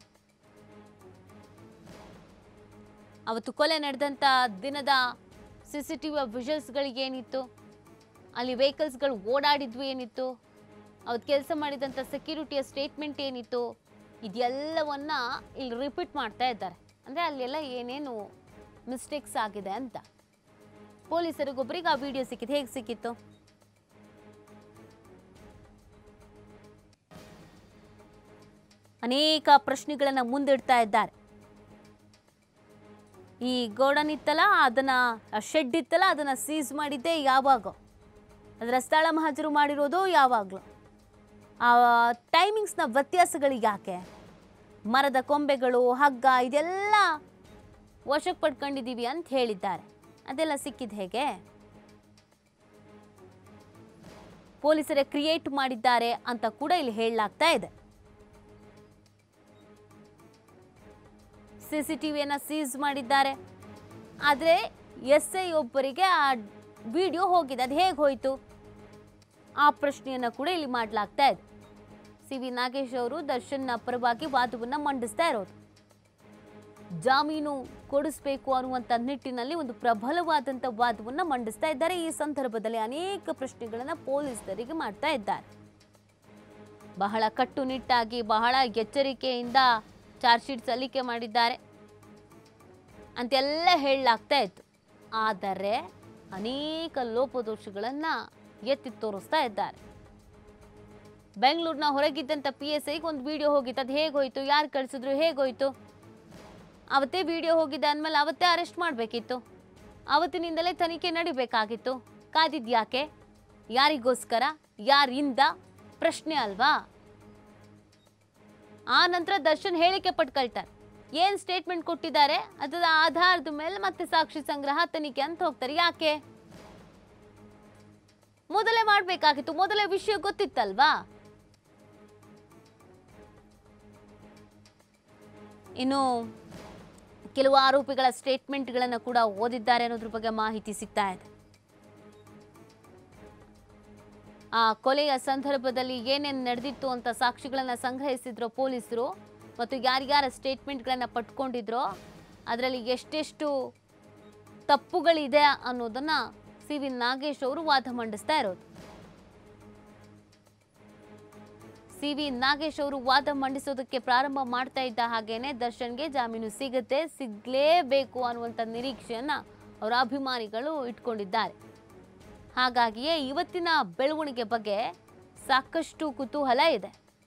ಅವತ್ತು ಕೊಲೆ ನಡೆದಂಥ ದಿನದ CCTV ವಿಜುವಲ್ಸ್ಗಳಿಗೆ ಏನಿತ್ತು, ಅಲ್ಲಿ ವೆಹಿಕಲ್ಸ್ಗಳು ಓಡಾಡಿದ್ವು ಏನಿತ್ತು, ಅವತ್ತು ಕೆಲಸ ಮಾಡಿದಂಥ ಸೆಕ್ಯೂರಿಟಿಯ ಸ್ಟೇಟ್ಮೆಂಟ್ ಏನಿತ್ತು, ಇದೆಲ್ಲವನ್ನ ಇಲ್ಲಿ ರಿಪೀಟ್ ಮಾಡ್ತಾ ಇದ್ದಾರೆ. ಅಂದರೆ ಅಲ್ಲೆಲ್ಲ ಏನೇನು ಮಿಸ್ಟೇಕ್ಸ್ ಆಗಿದೆ ಅಂತ. ಪೊಲೀಸರಿಗೊಬ್ಬರಿಗೆ ಆ ವಿಡಿಯೋ ಸಿಕ್ಕಿದ್ದು ಹೇಗೆ ಸಿಕ್ಕಿತ್ತು? ಅನೇಕ ಪ್ರಶ್ನೆಗಳನ್ನು ಮುಂದಿಡ್ತಾ ಇದ್ದಾರೆ. ಈ ಗೋಡನ್ ಇತ್ತಲ್ಲ, ಅದನ್ನ ಶೆಡ್ ಇತ್ತಲ್ಲ, ಅದನ್ನ ಸೀಸ್ ಮಾಡಿದ್ದೆ ಯಾವಾಗ? ಅದರ ಸ್ಥಳ ಮಹಾಜರು ಮಾಡಿರೋದು ಯಾವಾಗಲೂ? ಆ ಟೈಮಿಂಗ್ಸ್ನ ವ್ಯತ್ಯಾಸಗಳು ಯಾಕೆ? ಮರದ ಕೊಂಬೆಗಳು, ಹಗ್ಗ, ಇದೆಲ್ಲ ವಶಕ್ಕೆ ಪಡ್ಕೊಂಡಿದ್ದೀವಿ ಅಂತ ಹೇಳಿದ್ದಾರೆ. ಅದೆಲ್ಲ ಸಿಕ್ಕಿದ್ದು ಹೇಗೆ? ಪೊಲೀಸರೇ ಕ್ರಿಯೇಟ್ ಮಾಡಿದ್ದಾರೆ ಅಂತ ಕೂಡ ಇಲ್ಲಿ ಹೇಳಲಾಗ್ತಾ ಇದೆ. CCTVಯನ್ನು ಸೀಸ್ ಮಾಡಿದ್ದಾರೆ. ಆದರೆ SI ಒಬ್ಬರಿಗೆ ಆ ವಿಡಿಯೋ ಹೋಗಿದೆ, ಅದು ಹೇಗೆ ಹೋಯಿತು ಆ ಪ್ರಶ್ನೆಯನ್ನು ಕೂಡ ಇಲ್ಲಿ ಮಾಡಲಾಗ್ತಾ ಇದೆ. CV ನಾಗೇಶ್ ಅವರು ದರ್ಶನ್ನ ಪರವಾಗಿ ವಾದವನ್ನು ಮಂಡಿಸ್ತಾ ಇರೋದು. ಜಾಮೀನು ಕೊಡಿಸಬೇಕು ಅನ್ನುವಂಥ ನಿಟ್ಟಿನಲ್ಲಿ ಒಂದು ಪ್ರಬಲವಾದಂಥ ವಾದವನ್ನು ಮಂಡಿಸ್ತಾ ಇದ್ದಾರೆ. ಈ ಸಂದರ್ಭದಲ್ಲಿ ಅನೇಕ ಪ್ರಶ್ನೆಗಳನ್ನು ಪೊಲೀಸರಿಗೆ ಮಾಡ್ತಾ ಇದ್ದಾರೆ. ಬಹಳ ಕಟ್ಟುನಿಟ್ಟಾಗಿ ಬಹಳ ಎಚ್ಚರಿಕೆಯಿಂದ ಚಾರ್ಜ್ ಶೀಟ್ ಸಲ್ಲಿಕೆ ಮಾಡಿದ್ದಾರೆ ಅಂತೆಲ್ಲ ಹೇಳಲಾಗ್ತಾ ಇತ್ತು. ಆದರೆ ಅನೇಕ ಲೋಪದೋಷಗಳನ್ನು ಎತ್ತಿ ತೋರಿಸ್ತಾ ಇದ್ದಾರೆ. ಬೆಂಗಳೂರಿನ ಹೊರಗಿದ್ದಂಥ PSIಗೆ ಒಂದು ವಿಡಿಯೋ ಹೋಗಿತ್ತು, ಅದು ಹೇಗೆ ಹೋಯಿತು, ಯಾರು ಕಳಿಸಿದ್ರು, ಹೇಗೋಯ್ತು? ಅವತ್ತೇ ವಿಡಿಯೋ ಹೋಗಿದೆ ಅಂದಮೇಲೆ ಅವತ್ತೇ ಅರೆಸ್ಟ್ ಮಾಡಬೇಕಿತ್ತು, ಅವತ್ತಿನಿಂದಲೇ ತನಿಖೆ ನಡಿಬೇಕಾಗಿತ್ತು. ಕಾದಿದ್ಯಾಕೆ? ಯಾರಿಗೋಸ್ಕರ? ಯಾರಿಂದ? ಪ್ರಶ್ನೆ ಅಲ್ವಾ? ಆ ನಂತರ ದರ್ಶನ್ ಹೇಳಿಕೆ ಪಟ್ಕೊಳ್ತಾರೆ. ಏನು ಸ್ಟೇಟ್ಮೆಂಟ್ ಕೊಟ್ಟಿದ್ದಾರೆ ಅದರ ಆಧಾರದ ಮೇಲೆ ಮತ್ತೆ ಸಾಕ್ಷಿ ಸಂಗ್ರಹ ತನಿಖೆ ಅಂತ ಹೋಗ್ತಾರೆ. ಯಾಕೆ? ಮೊದಲೇ ಮಾಡಬೇಕಾಗಿತ್ತು, ಮೊದಲೇ ವಿಷಯ ಗೊತ್ತಿತ್ತಲ್ವಾ? ಇನ್ನು ಕೆಲವು ಆರೋಪಿಗಳ ಸ್ಟೇಟ್ಮೆಂಟ್ಗಳನ್ನು ಕೂಡ ಓದಿದ್ದಾರೆ ಅನ್ನೋದ್ರ ಬಗ್ಗೆ ಮಾಹಿತಿ ಸಿಗ್ತಾ ಇದೆ. ಆ ಕೊಲೆಯ ಸಂದರ್ಭದಲ್ಲಿ ಏನೇನು ನಡೆದಿತ್ತು ಅಂತ ಸಾಕ್ಷಿಗಳನ್ನು ಸಂಗ್ರಹಿಸಿದ್ರು ಪೊಲೀಸರು ಮತ್ತು ಯಾರ್ಯಾರ ಸ್ಟೇಟ್ಮೆಂಟ್ಗಳನ್ನು ಪಟ್ಕೊಂಡಿದ್ರೋ ಅದರಲ್ಲಿ ಎಷ್ಟೆಷ್ಟು ತಪ್ಪುಗಳಿದೆ ಅನ್ನೋದನ್ನ CV ನಾಗೇಶ್ ಅವರು ವಾದ ಮಂಡಿಸ್ತಾ ಇರೋದು. CV ನಾಗೇಶ್ ಅವರು ವಾದ ಮಂಡಿಸೋದಕ್ಕೆ ಪ್ರಾರಂಭ ಮಾಡ್ತಾ ಇದ್ದ ಹಾಗೇನೆ ದರ್ಶನ್ಗೆ ಜಾಮೀನು ಸಿಗಲೇಬೇಕು ಅನ್ನುವಂಥ ನಿರೀಕ್ಷೆಯನ್ನ ಅವರ ಅಭಿಮಾನಿಗಳು ಇಟ್ಕೊಂಡಿದ್ದಾರೆ. ಹಾಗಾಗಿಯೇ ಇವತ್ತಿನ ಬೆಳವಣಿಗೆ ಬಗ್ಗೆ ಸಾಕಷ್ಟು ಕುತೂಹಲ ಇದೆ.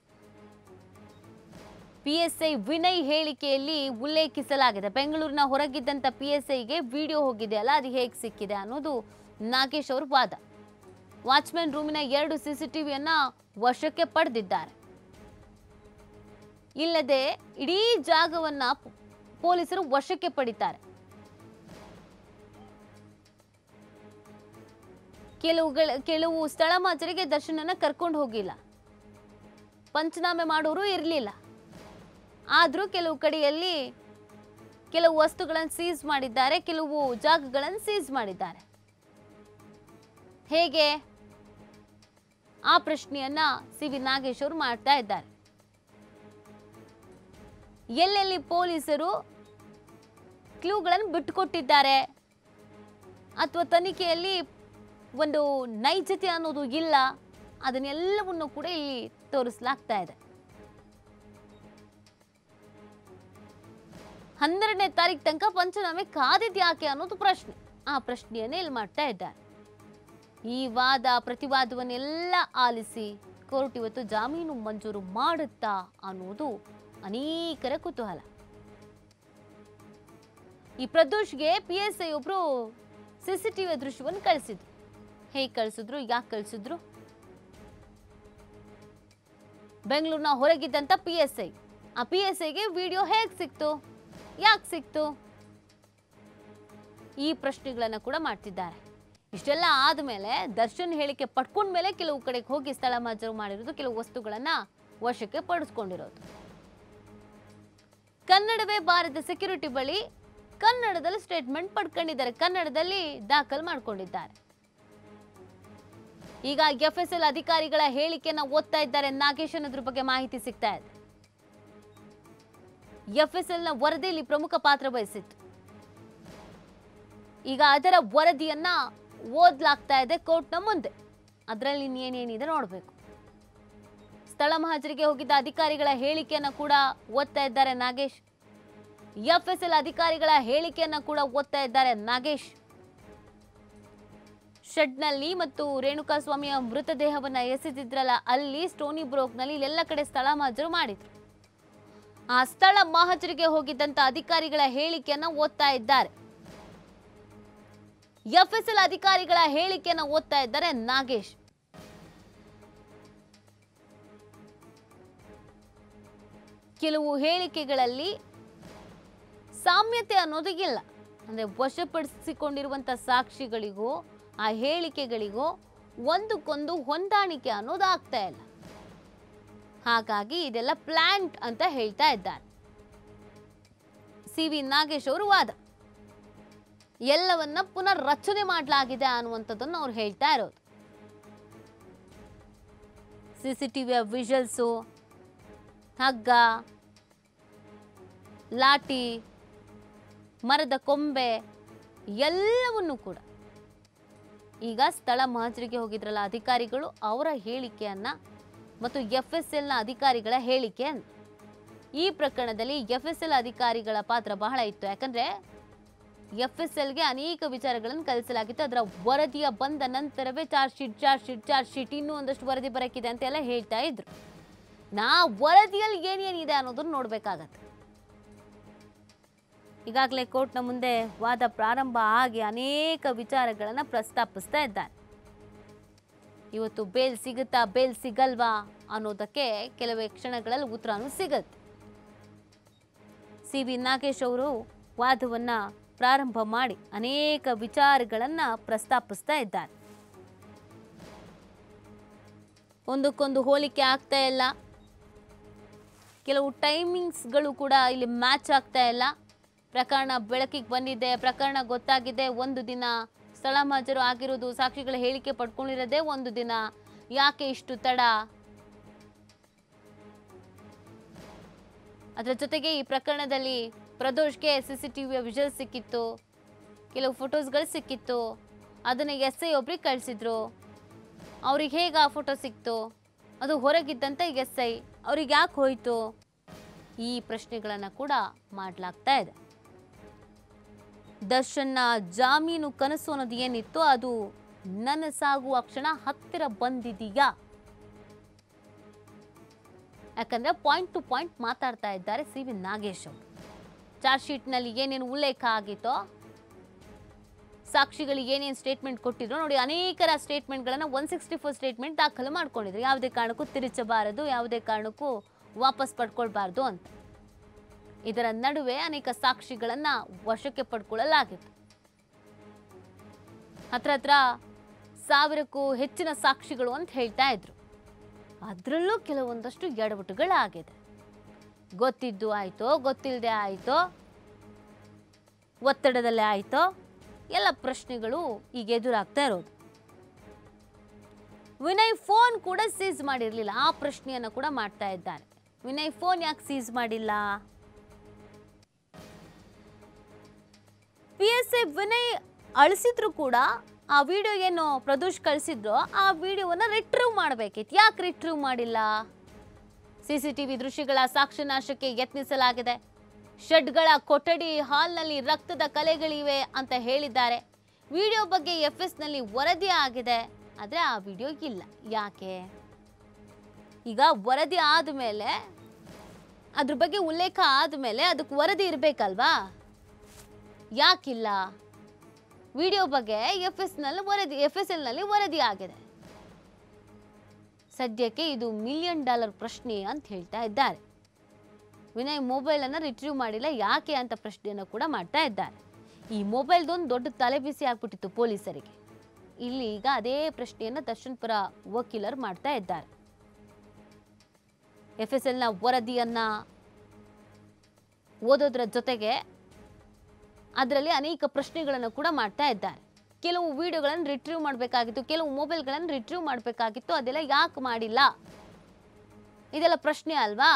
PSI ವಿನಯ್ ಹೇಳಿಕೆಯಲ್ಲಿ ಉಲ್ಲೇಖಿಸಲಾಗಿದೆ. ಬೆಂಗಳೂರಿನ ಹೊರಗಿದ್ದಂಥ PSIಗೆ ವಿಡಿಯೋ ಹೋಗಿದೆಯಲ್ಲ, ಅದು ಹೇಗೆ ಸಿಕ್ಕಿದೆ ಅನ್ನೋದು ನಾಗೇಶ್ ಅವರ ವಾದ. ವಾಚ್ಮ್ಯಾನ್ ರೂಮಿನ 2 CCTVಯನ್ನ ವಶಕ್ಕೆ ಪಡೆದಿದ್ದಾರೆ. ಇಲ್ಲದೆ ಇಡೀ ಜಾಗವನ್ನ ಪೊಲೀಸರು ವಶಕ್ಕೆ ಪಡಿತಾರೆ. ಕೆಲವು ಸ್ಥಳ ಮಾಚರಿಗೆ ದರ್ಶನನ್ನ ಕರ್ಕೊಂಡು ಹೋಗಿಲ್ಲ, ಪಂಚನಾಮೆ ಮಾಡೋರು ಇರಲಿಲ್ಲ. ಆದರೂ ಕೆಲವು ಕಡೆಯಲ್ಲಿ ಕೆಲವು ವಸ್ತುಗಳನ್ನು ಸೀಸ್ ಮಾಡಿದ್ದಾರೆ, ಕೆಲವು ಜಾಗಗಳನ್ನು ಸೀಸ್ ಮಾಡಿದ್ದಾರೆ. ಹೇಗೆ? ಆ ಪ್ರಶ್ನೆಯನ್ನ CV ನಾಗೇಶ್ ಅವರು ಮಾಡ್ತಾ ಇದ್ದಾರೆ. ಎಲ್ಲೆಲ್ಲಿ ಪೊಲೀಸರು ಕ್ಲೂಗಳನ್ನು ಬಿಟ್ಟುಕೊಟ್ಟಿದ್ದಾರೆ ಅಥವಾ ತನಿಖೆಯಲ್ಲಿ ಒಂದು ನೈಜತೆ ಅನ್ನೋದು ಇಲ್ಲ, ಅದನ್ನೆಲ್ಲವನ್ನು ಕೂಡ ಇಲ್ಲಿ ತೋರಿಸಲಾಗ್ತಾ ಇದೆ. 12ನೇ ತಾರೀಕು ತನಕ ಪಂಚನಾಮೆ ಕಾದಿದ್ಯಾಕೆ ಅನ್ನೋದು ಪ್ರಶ್ನೆ. ಆ ಪ್ರಶ್ನೆಯನ್ನೇ ಇಲ್ಲಿ ಮಾಡ್ತಾ ಇದ್ದಾರೆ. ಈ ವಾದ ಪ್ರತಿವಾದವನ್ನೆಲ್ಲ ಆಲಿಸಿ ಕೋರ್ಟ್ ಇವತ್ತು ಜಾಮೀನು ಮಂಜೂರು ಮಾಡುತ್ತಾ ಅನ್ನೋದು ಅನೇಕರ ಕುತೂಹಲ. ಈ ಪ್ರದೋಷ್ಗೆ PSI ಒಬ್ರು CCTV ದೃಶ್ಯವನ್ನು ಕಳಿಸಿದ್ರು. ಹೇಗೆ ಕಳಿಸಿದ್ರು, ಯಾಕೆ ಕಳಿಸಿದ್ರು? ಬೆಂಗಳೂರಿನ ಹೊರಗಿದ್ದಂಥ PSI, ಆ PSIಗೆ ವಿಡಿಯೋ ಹೇಗೆ ಸಿಕ್ತು, ಯಾಕೆ ಸಿಕ್ತು? ಈ ಪ್ರಶ್ನೆಗಳನ್ನು ಕೂಡ ಮಾಡ್ತಿದ್ದಾರೆ. ಇಷ್ಟೆಲ್ಲ ಆದಮೇಲೆ ದರ್ಶನ್ ಹೇಳಿಕೆ ಪಡ್ಕೊಂಡ್ಮೇಲೆ ಕೆಲವು ಕಡೆಗೆ ಹೋಗಿ ಸ್ಥಳ ಮಾಜರು ಮಾಡಿರೋದು, ಕೆಲವು ವಸ್ತುಗಳನ್ನ ವಶಕ್ಕೆ ಪಡಿಸ್ಕೊಂಡಿರೋದು. ಕನ್ನಡವೇ ಬಾರದ ಸೆಕ್ಯೂರಿಟಿ ಬಳಿ ಕನ್ನಡದಲ್ಲಿ ಸ್ಟೇಟ್ಮೆಂಟ್ ಪಡ್ಕೊಂಡಿದ್ದಾರೆ, ಕನ್ನಡದಲ್ಲಿ ದಾಖಲು ಮಾಡ್ಕೊಂಡಿದ್ದಾರೆ. ಈಗ FSL ಅಧಿಕಾರಿಗಳ ಹೇಳಿಕೆಯನ್ನ ಓದ್ತಾ ಇದ್ದಾರೆ ನಾಗೇಶ್ ಅನ್ನೋದ್ರ ಬಗ್ಗೆ ಮಾಹಿತಿ ಸಿಗ್ತಾ ಇದೆ. FSLನ ವರದಿಯಲ್ಲಿ ಪ್ರಮುಖ ಪಾತ್ರ ವಹಿಸಿತ್ತು. ಈಗ ಅದರ ವರದಿಯನ್ನ ಓದ್ಲಾಗ್ತಾ ಇದೆ ಕೋರ್ಟ್ನ ಮುಂದೆ. ಅದರಲ್ಲಿ ಏನೇನಿದೆ ನೋಡಬೇಕು. ಸ್ಥಳ ಮಹಾಜರಿಗೆ ಹೋಗಿದ್ದ ಅಧಿಕಾರಿಗಳ ಹೇಳಿಕೆಯನ್ನ ಕೂಡ ಓದ್ತಾ ಇದ್ದಾರೆ ನಾಗೇಶ್. FSL ಅಧಿಕಾರಿಗಳ ಹೇಳಿಕೆಯನ್ನ ಕೂಡ ಓದ್ತಾ ಇದ್ದಾರೆ ನಾಗೇಶ್. ಶೆಡ್ನಲ್ಲಿ ಮತ್ತು ರೇಣುಕಾಸ್ವಾಮಿಯ ಮೃತದೇಹವನ್ನ ಎಸೆದಿದ್ರಲ್ಲ ಅಲ್ಲಿ, ಸ್ಟೋನಿ ಬ್ರೋಕ್ನಲ್ಲಿ, ಇಲ್ಲೆಲ್ಲ ಕಡೆ ಸ್ಥಳ ಮಹಾಜರು ಮಾಡಿದ್ರು. ಆ ಸ್ಥಳ ಮಹಾಜರಿಗೆ ಹೋಗಿದ್ದಂತ ಅಧಿಕಾರಿಗಳ ಹೇಳಿಕೆಯನ್ನ ಓದ್ತಾ ಇದ್ದಾರೆ. FSL ಅಧಿಕಾರಿಗಳ ಹೇಳಿಕೆಯನ್ನ ಓದ್ತಾ ಇದ್ದಾರೆ ನಾಗೇಶ್. ಕೆಲವು ಹೇಳಿಕೆಗಳಲ್ಲಿ ಸಾಮ್ಯತೆ ಅನ್ನೋದು ಇಲ್ಲ. ಅಂದ್ರೆ ವಶಪಡಿಸಿಕೊಂಡಿರುವಂತ ಸಾಕ್ಷಿಗಳಿಗೂ ಆ ಹೇಳಿಕೆಗಳಿಗೂ ಒಂದಕ್ಕೊಂದು ಹೊಂದಾಣಿಕೆ ಅನ್ನೋದು ಆಗ್ತಾ ಇಲ್ಲ. ಹಾಗಾಗಿ ಇದೆಲ್ಲ ಪ್ಲಾಂಟ್ ಅಂತ ಹೇಳ್ತಾ ಇದ್ದಾರೆ CV ನಾಗೇಶ್ ಅವರು ವಾದ. ಎಲ್ಲವನ್ನ ಪುನರ್ ರಚನೆ ಮಾಡಲಾಗಿದೆ ಅನ್ನುವಂಥದ್ದನ್ನು ಅವ್ರು ಹೇಳ್ತಾ ಇರೋದು. ಸಿಸಿಟಿವಿಯ ವಿಜುವಲ್ಸು, ಹಗ್ಗ, ಲಾಠಿ, ಮರದ ಕೊಂಬೆ ಎಲ್ಲವನ್ನೂ ಕೂಡ ಈಗ ಸ್ಥಳ ಮಹಜರಿಗೆ ಹೋಗಿದ್ರಲ್ಲ ಅಧಿಕಾರಿಗಳು, ಅವರ ಹೇಳಿಕೆಯನ್ನ ಮತ್ತು FSLನ ಅಧಿಕಾರಿಗಳ ಹೇಳಿಕೆಯನ್ನ, ಈ ಪ್ರಕರಣದಲ್ಲಿ FSL ಅಧಿಕಾರಿಗಳ ಪಾತ್ರ ಬಹಳ ಇತ್ತು. ಯಾಕಂದ್ರೆ FSLಗೆ ಅನೇಕ ವಿಚಾರಗಳನ್ನು ಕಲಿಸಲಾಗಿತ್ತು. ಅದರ ವರದಿಯ ಬಂದ ನಂತರವೇ ಚಾರ್ಜ್ ಶೀಟ್ ಇನ್ನೂ ಒಂದಷ್ಟು ವರದಿ ಬರಕ್ಕಿದೆ ಅಂತೆಲ್ಲ ಹೇಳ್ತಾ ಇದ್ರು. ನಾ ವರದಿಯಲ್ಲಿ ಏನೇನಿದೆ ಅನ್ನೋದನ್ನ ನೋಡ್ಬೇಕಾಗತ್ತೆ. ಈಗಾಗಲೇ ಕೋರ್ಟ್ನ ಮುಂದೆ ವಾದ ಪ್ರಾರಂಭ ಆಗಿ ಅನೇಕ ವಿಚಾರಗಳನ್ನ ಪ್ರಸ್ತಾಪಿಸ್ತಾ ಇದ್ದಾರೆ. ಇವತ್ತು ಬೇಲ್ ಸಿಗುತ್ತಾ ಬೇಲ್ ಸಿಗಲ್ವಾ ಅನ್ನೋದಕ್ಕೆ ಕೆಲವೇ ಕ್ಷಣಗಳಲ್ಲಿ ಉತ್ತರನೂ ಸಿಗತ್ತೆ. CB ನಾಗೇಶ್ ಅವರು ವಾದವನ್ನ ಪ್ರಾರಂಭ ಮಾಡಿ ಅನೇಕ ವಿಚಾರಗಳನ್ನ ಪ್ರಸ್ತಾಪಿಸ್ತಾ ಇದ್ದಾರೆ. ಒಂದಕ್ಕೊಂದು ಹೋಲಿಕೆ ಆಗ್ತಾ ಇಲ್ಲ, ಕೆಲವು ಟೈಮಿಂಗ್ಸ್ಗಳು ಕೂಡ ಇಲ್ಲಿ ಮ್ಯಾಚ್ ಆಗ್ತಾ ಇಲ್ಲ. ಪ್ರಕರಣ ಬೆಳಕಿಗೆ ಬಂದಿದೆ, ಪ್ರಕರಣ ಗೊತ್ತಾಗಿದೆ, ಒಂದು ದಿನ ಸ್ಥಳ ಮಹಜರು ಆಗಿರೋದು, ಸಾಕ್ಷಿಗಳ ಹೇಳಿಕೆ ಪಡ್ಕೊಂಡಿರೋದೇ ಒಂದು ದಿನ, ಯಾಕೆ ಇಷ್ಟು ತಡ? ಅದರ ಜೊತೆಗೆ ಈ ಪ್ರಕರಣದಲ್ಲಿ ಪ್ರದೋಷ್ಗೆ CCTVಯ ವಿಜುವಲ್ ಸಿಕ್ಕಿತ್ತು, ಕೆಲವು ಫೋಟೋಸ್ಗಳು ಸಿಕ್ಕಿತ್ತು, ಅದನ್ನು SI ಒಬ್ರಿಗೆ ಕಳಿಸಿದ್ರು. ಅವ್ರಿಗೆ ಹೇಗೆ ಆ ಫೋಟೋ ಸಿಕ್ತು? ಅದು ಹೊರಗಿದ್ದಂತ SI ಅವ್ರಿಗೆ ಯಾಕೆ ಹೋಯ್ತು? ಈ ಪ್ರಶ್ನೆಗಳನ್ನು ಕೂಡ ಮಾಡಲಾಗ್ತಾ ಇದೆ. ದರ್ಶನ್ನ ಜಾಮೀನು ಕನಸು ಅನ್ನೋದು ಏನಿತ್ತು ಅದು ನನಸಾಗುವ ಕ್ಷಣ ಹತ್ತಿರ ಬಂದಿದೆಯಾ? ಯಾಕಂದ್ರೆ ಪಾಯಿಂಟ್ ಟು ಪಾಯಿಂಟ್ ಮಾತಾಡ್ತಾ ಇದ್ದಾರೆ CB ನಾಗೇಶ್ ಅವರು. ಚಾರ್ಜ್ ಶೀಟ್ನಲ್ಲಿ ಏನೇನು ಉಲ್ಲೇಖ ಆಗಿತ್ತೋ, ಸಾಕ್ಷಿಗಳಿಗೆ ಏನೇನು ಸ್ಟೇಟ್ಮೆಂಟ್ ಕೊಟ್ಟಿದ್ರು ನೋಡಿ, ಅನೇಕರ ಸ್ಟೇಟ್ಮೆಂಟ್ಗಳನ್ನು 164 ಸ್ಟೇಟ್ಮೆಂಟ್ ದಾಖಲು ಮಾಡ್ಕೊಂಡಿದ್ರು. ಯಾವುದೇ ಕಾರಣಕ್ಕೂ ತಿರುಚಬಾರದು, ಯಾವುದೇ ಕಾರಣಕ್ಕೂ ವಾಪಸ್ ಪಡ್ಕೊಳ್ಬಾರ್ದು ಅಂತ. ಇದರ ನಡುವೆ ಅನೇಕ ಸಾಕ್ಷಿಗಳನ್ನ ವಶಕ್ಕೆ ಪಡ್ಕೊಳ್ಳಲಾಗಿತ್ತು. ಹತ್ರ 1000ಕ್ಕೂ ಹೆಚ್ಚಿನ ಸಾಕ್ಷಿಗಳು ಅಂತ ಹೇಳ್ತಾ ಇದ್ರು. ಅದರಲ್ಲೂ ಕೆಲವೊಂದಷ್ಟು ಎಡವಟ್ಟುಗಳಾಗಿದೆ. ಗೊತ್ತಿದ್ದು ಆಯ್ತೋ, ಗೊತ್ತಿಲ್ಲದೆ ಆಯ್ತೋ, ಒತ್ತಡದಲ್ಲೇ ಆಯ್ತೋ, ಎಲ್ಲ ಪ್ರಶ್ನೆಗಳು ಈಗ ಎದುರಾಗ್ತಾ ಇರೋದು. ವಿನಯ್ ಫೋನ್ ಕೂಡ ಸೀಸ್ ಮಾಡಿರಲಿಲ್ಲ, ಆ ಪ್ರಶ್ನೆಯನ್ನು ಕೂಡ ಮಾಡ್ತಾ ಇದ್ದಾರೆ. ವಿನಯ್ ಫೋನ್ ಯಾಕೆ ಸೀಸ್ ಮಾಡಿಲ್ಲ? PSI ವಿನಯ್ ಅಳಿಸಿದ್ರು ಕೂಡ ಆ ವಿಡಿಯೋ ಏನು ಪ್ರದೋಷ್ ಕಳಿಸಿದ್ರು ಆ ವಿಡಿಯೋವನ್ನ ರಿಟ್ರೀವ್ ಮಾಡಬೇಕಿತ್ತು. ಯಾಕೆ ರಿಟ್ರೀವ್ ಮಾಡಿಲ್ಲ? CCTV ದೃಶ್ಯಗಳ ಸಾಕ್ಷ್ಯನಾಶಕ್ಕೆ ಯತ್ನಿಸಲಾಗಿದೆ. ಶೆಡ್ಗಳ ಕೊಠಡಿ ಹಾಲ್ನಲ್ಲಿ ರಕ್ತದ ಕಲೆಗಳಿವೆ ಅಂತ ಹೇಳಿದ್ದಾರೆ. ವಿಡಿಯೋ ಬಗ್ಗೆ FSನಲ್ಲಿ ವರದಿ ಆಗಿದೆ, ಆದರೆ ಆ ವಿಡಿಯೋ ಇಲ್ಲ. ಯಾಕೆ? ಈಗ ವರದಿ ಆದಮೇಲೆ, ಅದ್ರ ಬಗ್ಗೆ ಉಲ್ಲೇಖ ಆದಮೇಲೆ ಅದಕ್ಕೆ ವರದಿ ಇರಬೇಕಲ್ವಾ? ಯಾಕಿಲ್ಲ? ವಿಡಿಯೋ ಬಗ್ಗೆ FSLನಲ್ಲಿ ವರದಿ ಆಗಿದೆ. ಸದ್ಯಕ್ಕೆ ಇದು $1 ಮಿಲಿಯನ್ ಪ್ರಶ್ನೆ ಅಂತ ಹೇಳ್ತಾ ಇದ್ದಾರೆ. ವಿನಯ್ ಮೊಬೈಲನ್ನು ರಿಟ್ರೀವ್ ಮಾಡಿಲ್ಲ, ಯಾಕೆ ಅಂತ ಪ್ರಶ್ನೆಯನ್ನು ಕೂಡ ಮಾಡ್ತಾ ಇದ್ದಾರೆ. ಈ ಮೊಬೈಲ್ದೊಂದು ದೊಡ್ಡ ತಲೆಬಿಸಿ ಆಗ್ಬಿಟ್ಟಿತ್ತು ಪೊಲೀಸರಿಗೆ. ಇಲ್ಲಿ ಈಗ ಅದೇ ಪ್ರಶ್ನೆಯನ್ನು ದರ್ಶನ್ ಪರ ವಕೀಲರು ಮಾಡ್ತಾ ಇದ್ದಾರೆ. FSLನ ವರದಿಯನ್ನ ಓದೋದ್ರ ಜೊತೆಗೆ ಅದರಲ್ಲಿ ಅನೇಕ ಪ್ರಶ್ನೆಗಳನ್ನು ಕೂಡ ಮಾಡ್ತಾ ಇದ್ದಾರೆ. ಕೆಲವು ವಿಡಿಯೋಗಳನ್ನು ರಿಟ್ರೀವ್ ಮಾಡಬೇಕಾಗಿತ್ತು, ಕೆಲವು ಮೊಬೈಲ್ಗಳನ್ನು ರಿಟ್ರೀವ್ ಮಾಡಬೇಕಾಗಿತ್ತು, ಅದೆಲ್ಲ ಯಾಕೆ ಮಾಡಿಲ್ಲ? ಇದೆಲ್ಲ ಪ್ರಶ್ನೆ ಅಲ್ವಾ?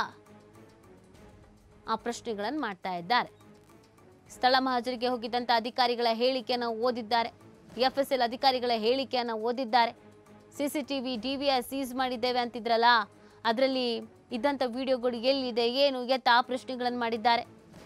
ಆ ಪ್ರಶ್ನೆಗಳನ್ನು ಮಾಡ್ತಾ ಇದ್ದಾರೆ. ಸ್ಥಳ ಮಹಜರಿಗೆ ಹೋಗಿದ್ದಂಥ ಅಧಿಕಾರಿಗಳ ಹೇಳಿಕೆಯನ್ನು ಓದಿದ್ದಾರೆ. FSL ಅಧಿಕಾರಿಗಳ ಹೇಳಿಕೆಯನ್ನು ಓದಿದ್ದಾರೆ. CCTV DVR ಸೀಸ್ ಮಾಡಿದ್ದೇವೆ ಅಂತಿದ್ರಲ್ಲ, ಅದರಲ್ಲಿ ಇದ್ದಂಥ ವಿಡಿಯೋಗಳು ಎಲ್ಲಿದೆ, ಏನು ಎತ್ತ, ಆ ಪ್ರಶ್ನೆಗಳನ್ನು ಮಾಡಿದ್ದಾರೆ.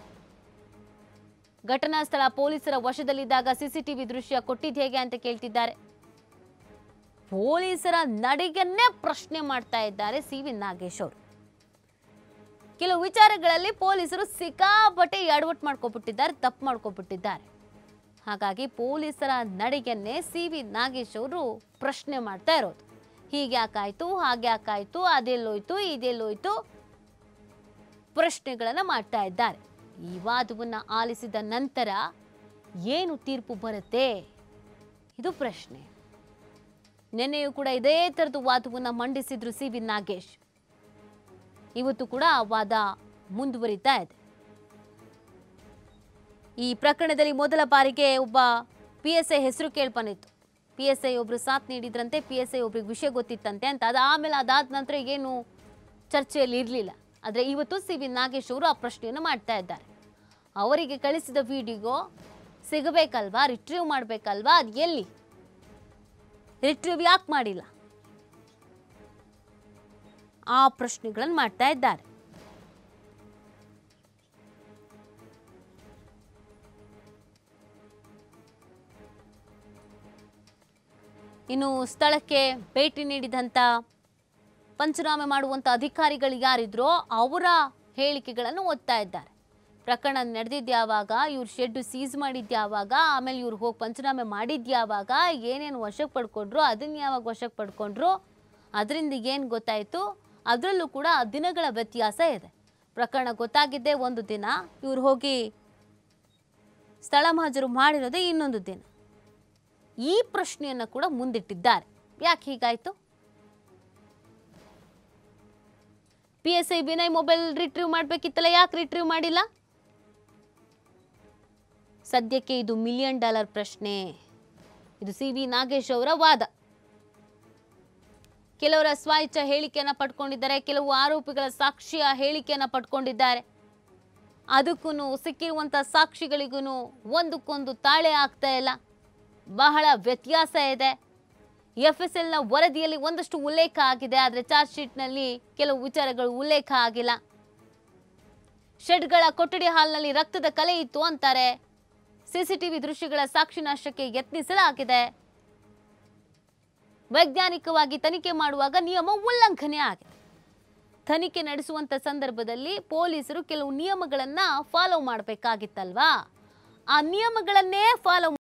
ಘಟನಾ ಸ್ಥಳ ಪೊಲೀಸರ ವಶದಲ್ಲಿದ್ದಾಗ CCTV ದೃಶ್ಯ ಕೊಟ್ಟಿದ್ದು ಹೇಗೆ ಅಂತ ಕೇಳ್ತಿದ್ದಾರೆ. ಪೊಲೀಸರ ನಡೆಯನ್ನೇ ಪ್ರಶ್ನೆ ಮಾಡ್ತಾ ಇದ್ದಾರೆ CB ನಾಗೇಶ್ ಅವರು. ಕೆಲವು ವಿಚಾರಗಳಲ್ಲಿ ಪೊಲೀಸರು ಸಿಕ್ಕಾಪಟ್ಟೆ ಎಡವಟ್ಟು ಮಾಡ್ಕೊಬಿಟ್ಟಿದ್ದಾರೆ, ತಪ್ಪು ಮಾಡ್ಕೊಬಿಟ್ಟಿದ್ದಾರೆ. ಹಾಗಾಗಿ ಪೊಲೀಸರ ನಡೆಯನ್ನೇ CB ನಾಗೇಶ್ ಅವರು ಪ್ರಶ್ನೆ ಮಾಡ್ತಾ ಇರೋದು. ಹೀಗೆ ಯಾಕಾಯ್ತು, ಹಾಗೆ ಯಾಕಾಯ್ತು, ಅದೆಲ್ಲೋಯ್ತು, ಇದೆಲ್ಲೋಯ್ತು, ಪ್ರಶ್ನೆಗಳನ್ನು ಮಾಡ್ತಾ ಇದ್ದಾರೆ. ಈ ವಾದವನ್ನು ಆಲಿಸಿದ ನಂತರ ಏನು ತೀರ್ಪು ಬರುತ್ತೆ, ಇದು ಪ್ರಶ್ನೆ. ನಿನ್ನೆಯೂ ಕೂಡ ಇದೇ ಥರದ ವಾದವನ್ನು ಮಂಡಿಸಿದ್ರು CB ನಾಗೇಶ್. ಇವತ್ತು ಕೂಡ ಆ ವಾದ ಮುಂದುವರಿತಾ ಇದೆ. ಈ ಪ್ರಕರಣದಲ್ಲಿ ಮೊದಲ ಬಾರಿಗೆ ಒಬ್ಬ PSI ಹೆಸರು ಕೇಳ್ಬಂದಿತ್ತು. PSI ಒಬ್ರು ಸಾಥ್ ನೀಡಿದ್ರಂತೆ, PSI ಒಬ್ರಿಗೆ ವಿಷಯ ಗೊತ್ತಿತ್ತಂತೆ ಅಂತ. ಅದಾದ ನಂತರ ಏನು ಚರ್ಚೆಯಲ್ಲಿ ಇರಲಿಲ್ಲ. ಆದರೆ ಇವತ್ತು CV ನಾಗೇಶ್ ಅವರು ಆ ಪ್ರಶ್ನೆಯನ್ನು ಮಾಡ್ತಾ ಇದ್ದಾರೆ. ಅವರಿಗೆ ಕಳಿಸಿದ ವಿಡಿಯೋ ಸಿಗಬೇಕಲ್ವಾ, ರಿಟ್ರೀವ್ ಮಾಡಬೇಕಲ್ವಾ, ಅದು ಎಲ್ಲಿ, ರಿಟ್ರೀವ್ ಯಾಕೆ ಮಾಡಿಲ್ಲ, ಆ ಪ್ರಶ್ನೆಗಳನ್ನು ಮಾಡ್ತಾ ಇದ್ದಾರೆ. ಇನ್ನು ಸ್ಥಳಕ್ಕೆ ಭೇಟಿ ನೀಡಿದಂಥ ಪಂಚನಾಮೆ ಮಾಡುವಂಥ ಅಧಿಕಾರಿಗಳು ಯಾರಿದ್ರೋ ಅವರ ಹೇಳಿಕೆಗಳನ್ನು ಓದ್ತಾ ಇದ್ದಾರೆ. ಪ್ರಕರಣ ನಡೆದಿದ್ಯಾವಾಗ, ಇವ್ರು ಶೆಡ್ ಸೀಸ್ ಮಾಡಿದ್ಯಾವಾಗ, ಆಮೇಲೆ ಇವ್ರು ಹೋಗಿ ಪಂಚನಾಮೆ ಮಾಡಿದ್ಯಾವಾಗ, ಏನೇನು ವಶಕ್ಕೆ ಪಡ್ಕೊಂಡ್ರು, ಅದನ್ನು ಯಾವಾಗ ವಶಕ್ಕೆ ಪಡ್ಕೊಂಡ್ರು, ಅದರಿಂದ ಏನು ಗೊತ್ತಾಯಿತು, ಅದರಲ್ಲೂ ಕೂಡ ದಿನಗಳ ವ್ಯತ್ಯಾಸ ಇದೆ. ಪ್ರಕರಣ ಗೊತ್ತಾಗಿದ್ದೇ ಒಂದು ದಿನ, ಇವ್ರು ಹೋಗಿ ಸ್ಥಳ ಮಹಾಜರು ಮಾಡಿರೋದೇ ಇನ್ನೊಂದು ದಿನ. ಈ ಪ್ರಶ್ನೆಯನ್ನು ಕೂಡ ಮುಂದಿಟ್ಟಿದ್ದಾರೆ. ಯಾಕೆ ಹೀಗಾಯಿತು? PSI ವಿನಯ್ ಮೊಬೈಲ್ ರಿಟ್ರೀವ್ ಮಾಡಬೇಕಿತ್ತಲ್ಲ, ಯಾಕೆ ರಿಟ್ರೀವ್ ಮಾಡಿಲ್ಲ? ಸದ್ಯಕ್ಕೆ ಇದು $1 ಮಿಲಿಯನ್ ಪ್ರಶ್ನೆ. ಇದು CV ನಾಗೇಶ್ ಅವರ ವಾದ. ಕೆಲವರ ಸ್ವ-ಇಚ್ಛ ಹೇಳಿಕೆಯನ್ನು ಪಡ್ಕೊಂಡಿದ್ದಾರೆ, ಕೆಲವು ಆರೋಪಿಗಳ ಸಾಕ್ಷಿಯ ಹೇಳಿಕೆಯನ್ನು ಪಡ್ಕೊಂಡಿದ್ದಾರೆ. ಅದಕ್ಕೂ ಸಿಕ್ಕಿರುವಂಥ ಸಾಕ್ಷಿಗಳಿಗೂ ಒಂದಕ್ಕೊಂದು ತಾಳೆ ಆಗ್ತಾ ಇಲ್ಲ, ಬಹಳ ವ್ಯತ್ಯಾಸ ಇದೆ. FSLನ ವರದಿಯಲ್ಲಿ ಒಂದಷ್ಟು ಉಲ್ಲೇಖ ಆಗಿದೆ, ಆದರೆ ಚಾರ್ಜ್ ಶೀಟ್ನಲ್ಲಿ ಕೆಲವು ವಿಚಾರಗಳು ಉಲ್ಲೇಖ ಆಗಿಲ್ಲ. ಶೆಡ್ಗಳ ಕೊಠಡಿ ಹಾಲ್ನಲ್ಲಿ ರಕ್ತದ ಕಲೆ ಇತ್ತು ಅಂತಾರೆ. CCTV ದೃಶ್ಯಗಳ ಸಾಕ್ಷಿ ನಾಶಕ್ಕೆ ಯತ್ನಿಸಲಾಗಿದೆ. ವೈಜ್ಞಾನಿಕವಾಗಿ ತನಿಖೆ ಮಾಡುವಾಗ ನಿಯಮ ಉಲ್ಲಂಘನೆ ಆಗಿದೆ. ತನಿಖೆ ನಡೆಸುವಂತ ಸಂದರ್ಭದಲ್ಲಿ ಪೊಲೀಸರು ಕೆಲವು ನಿಯಮಗಳನ್ನು ಫಾಲೋ ಮಾಡಬೇಕಾಗಿತ್ತಲ್ವಾ, ಆ ನಿಯಮಗಳನ್ನೇ ಫಾಲೋ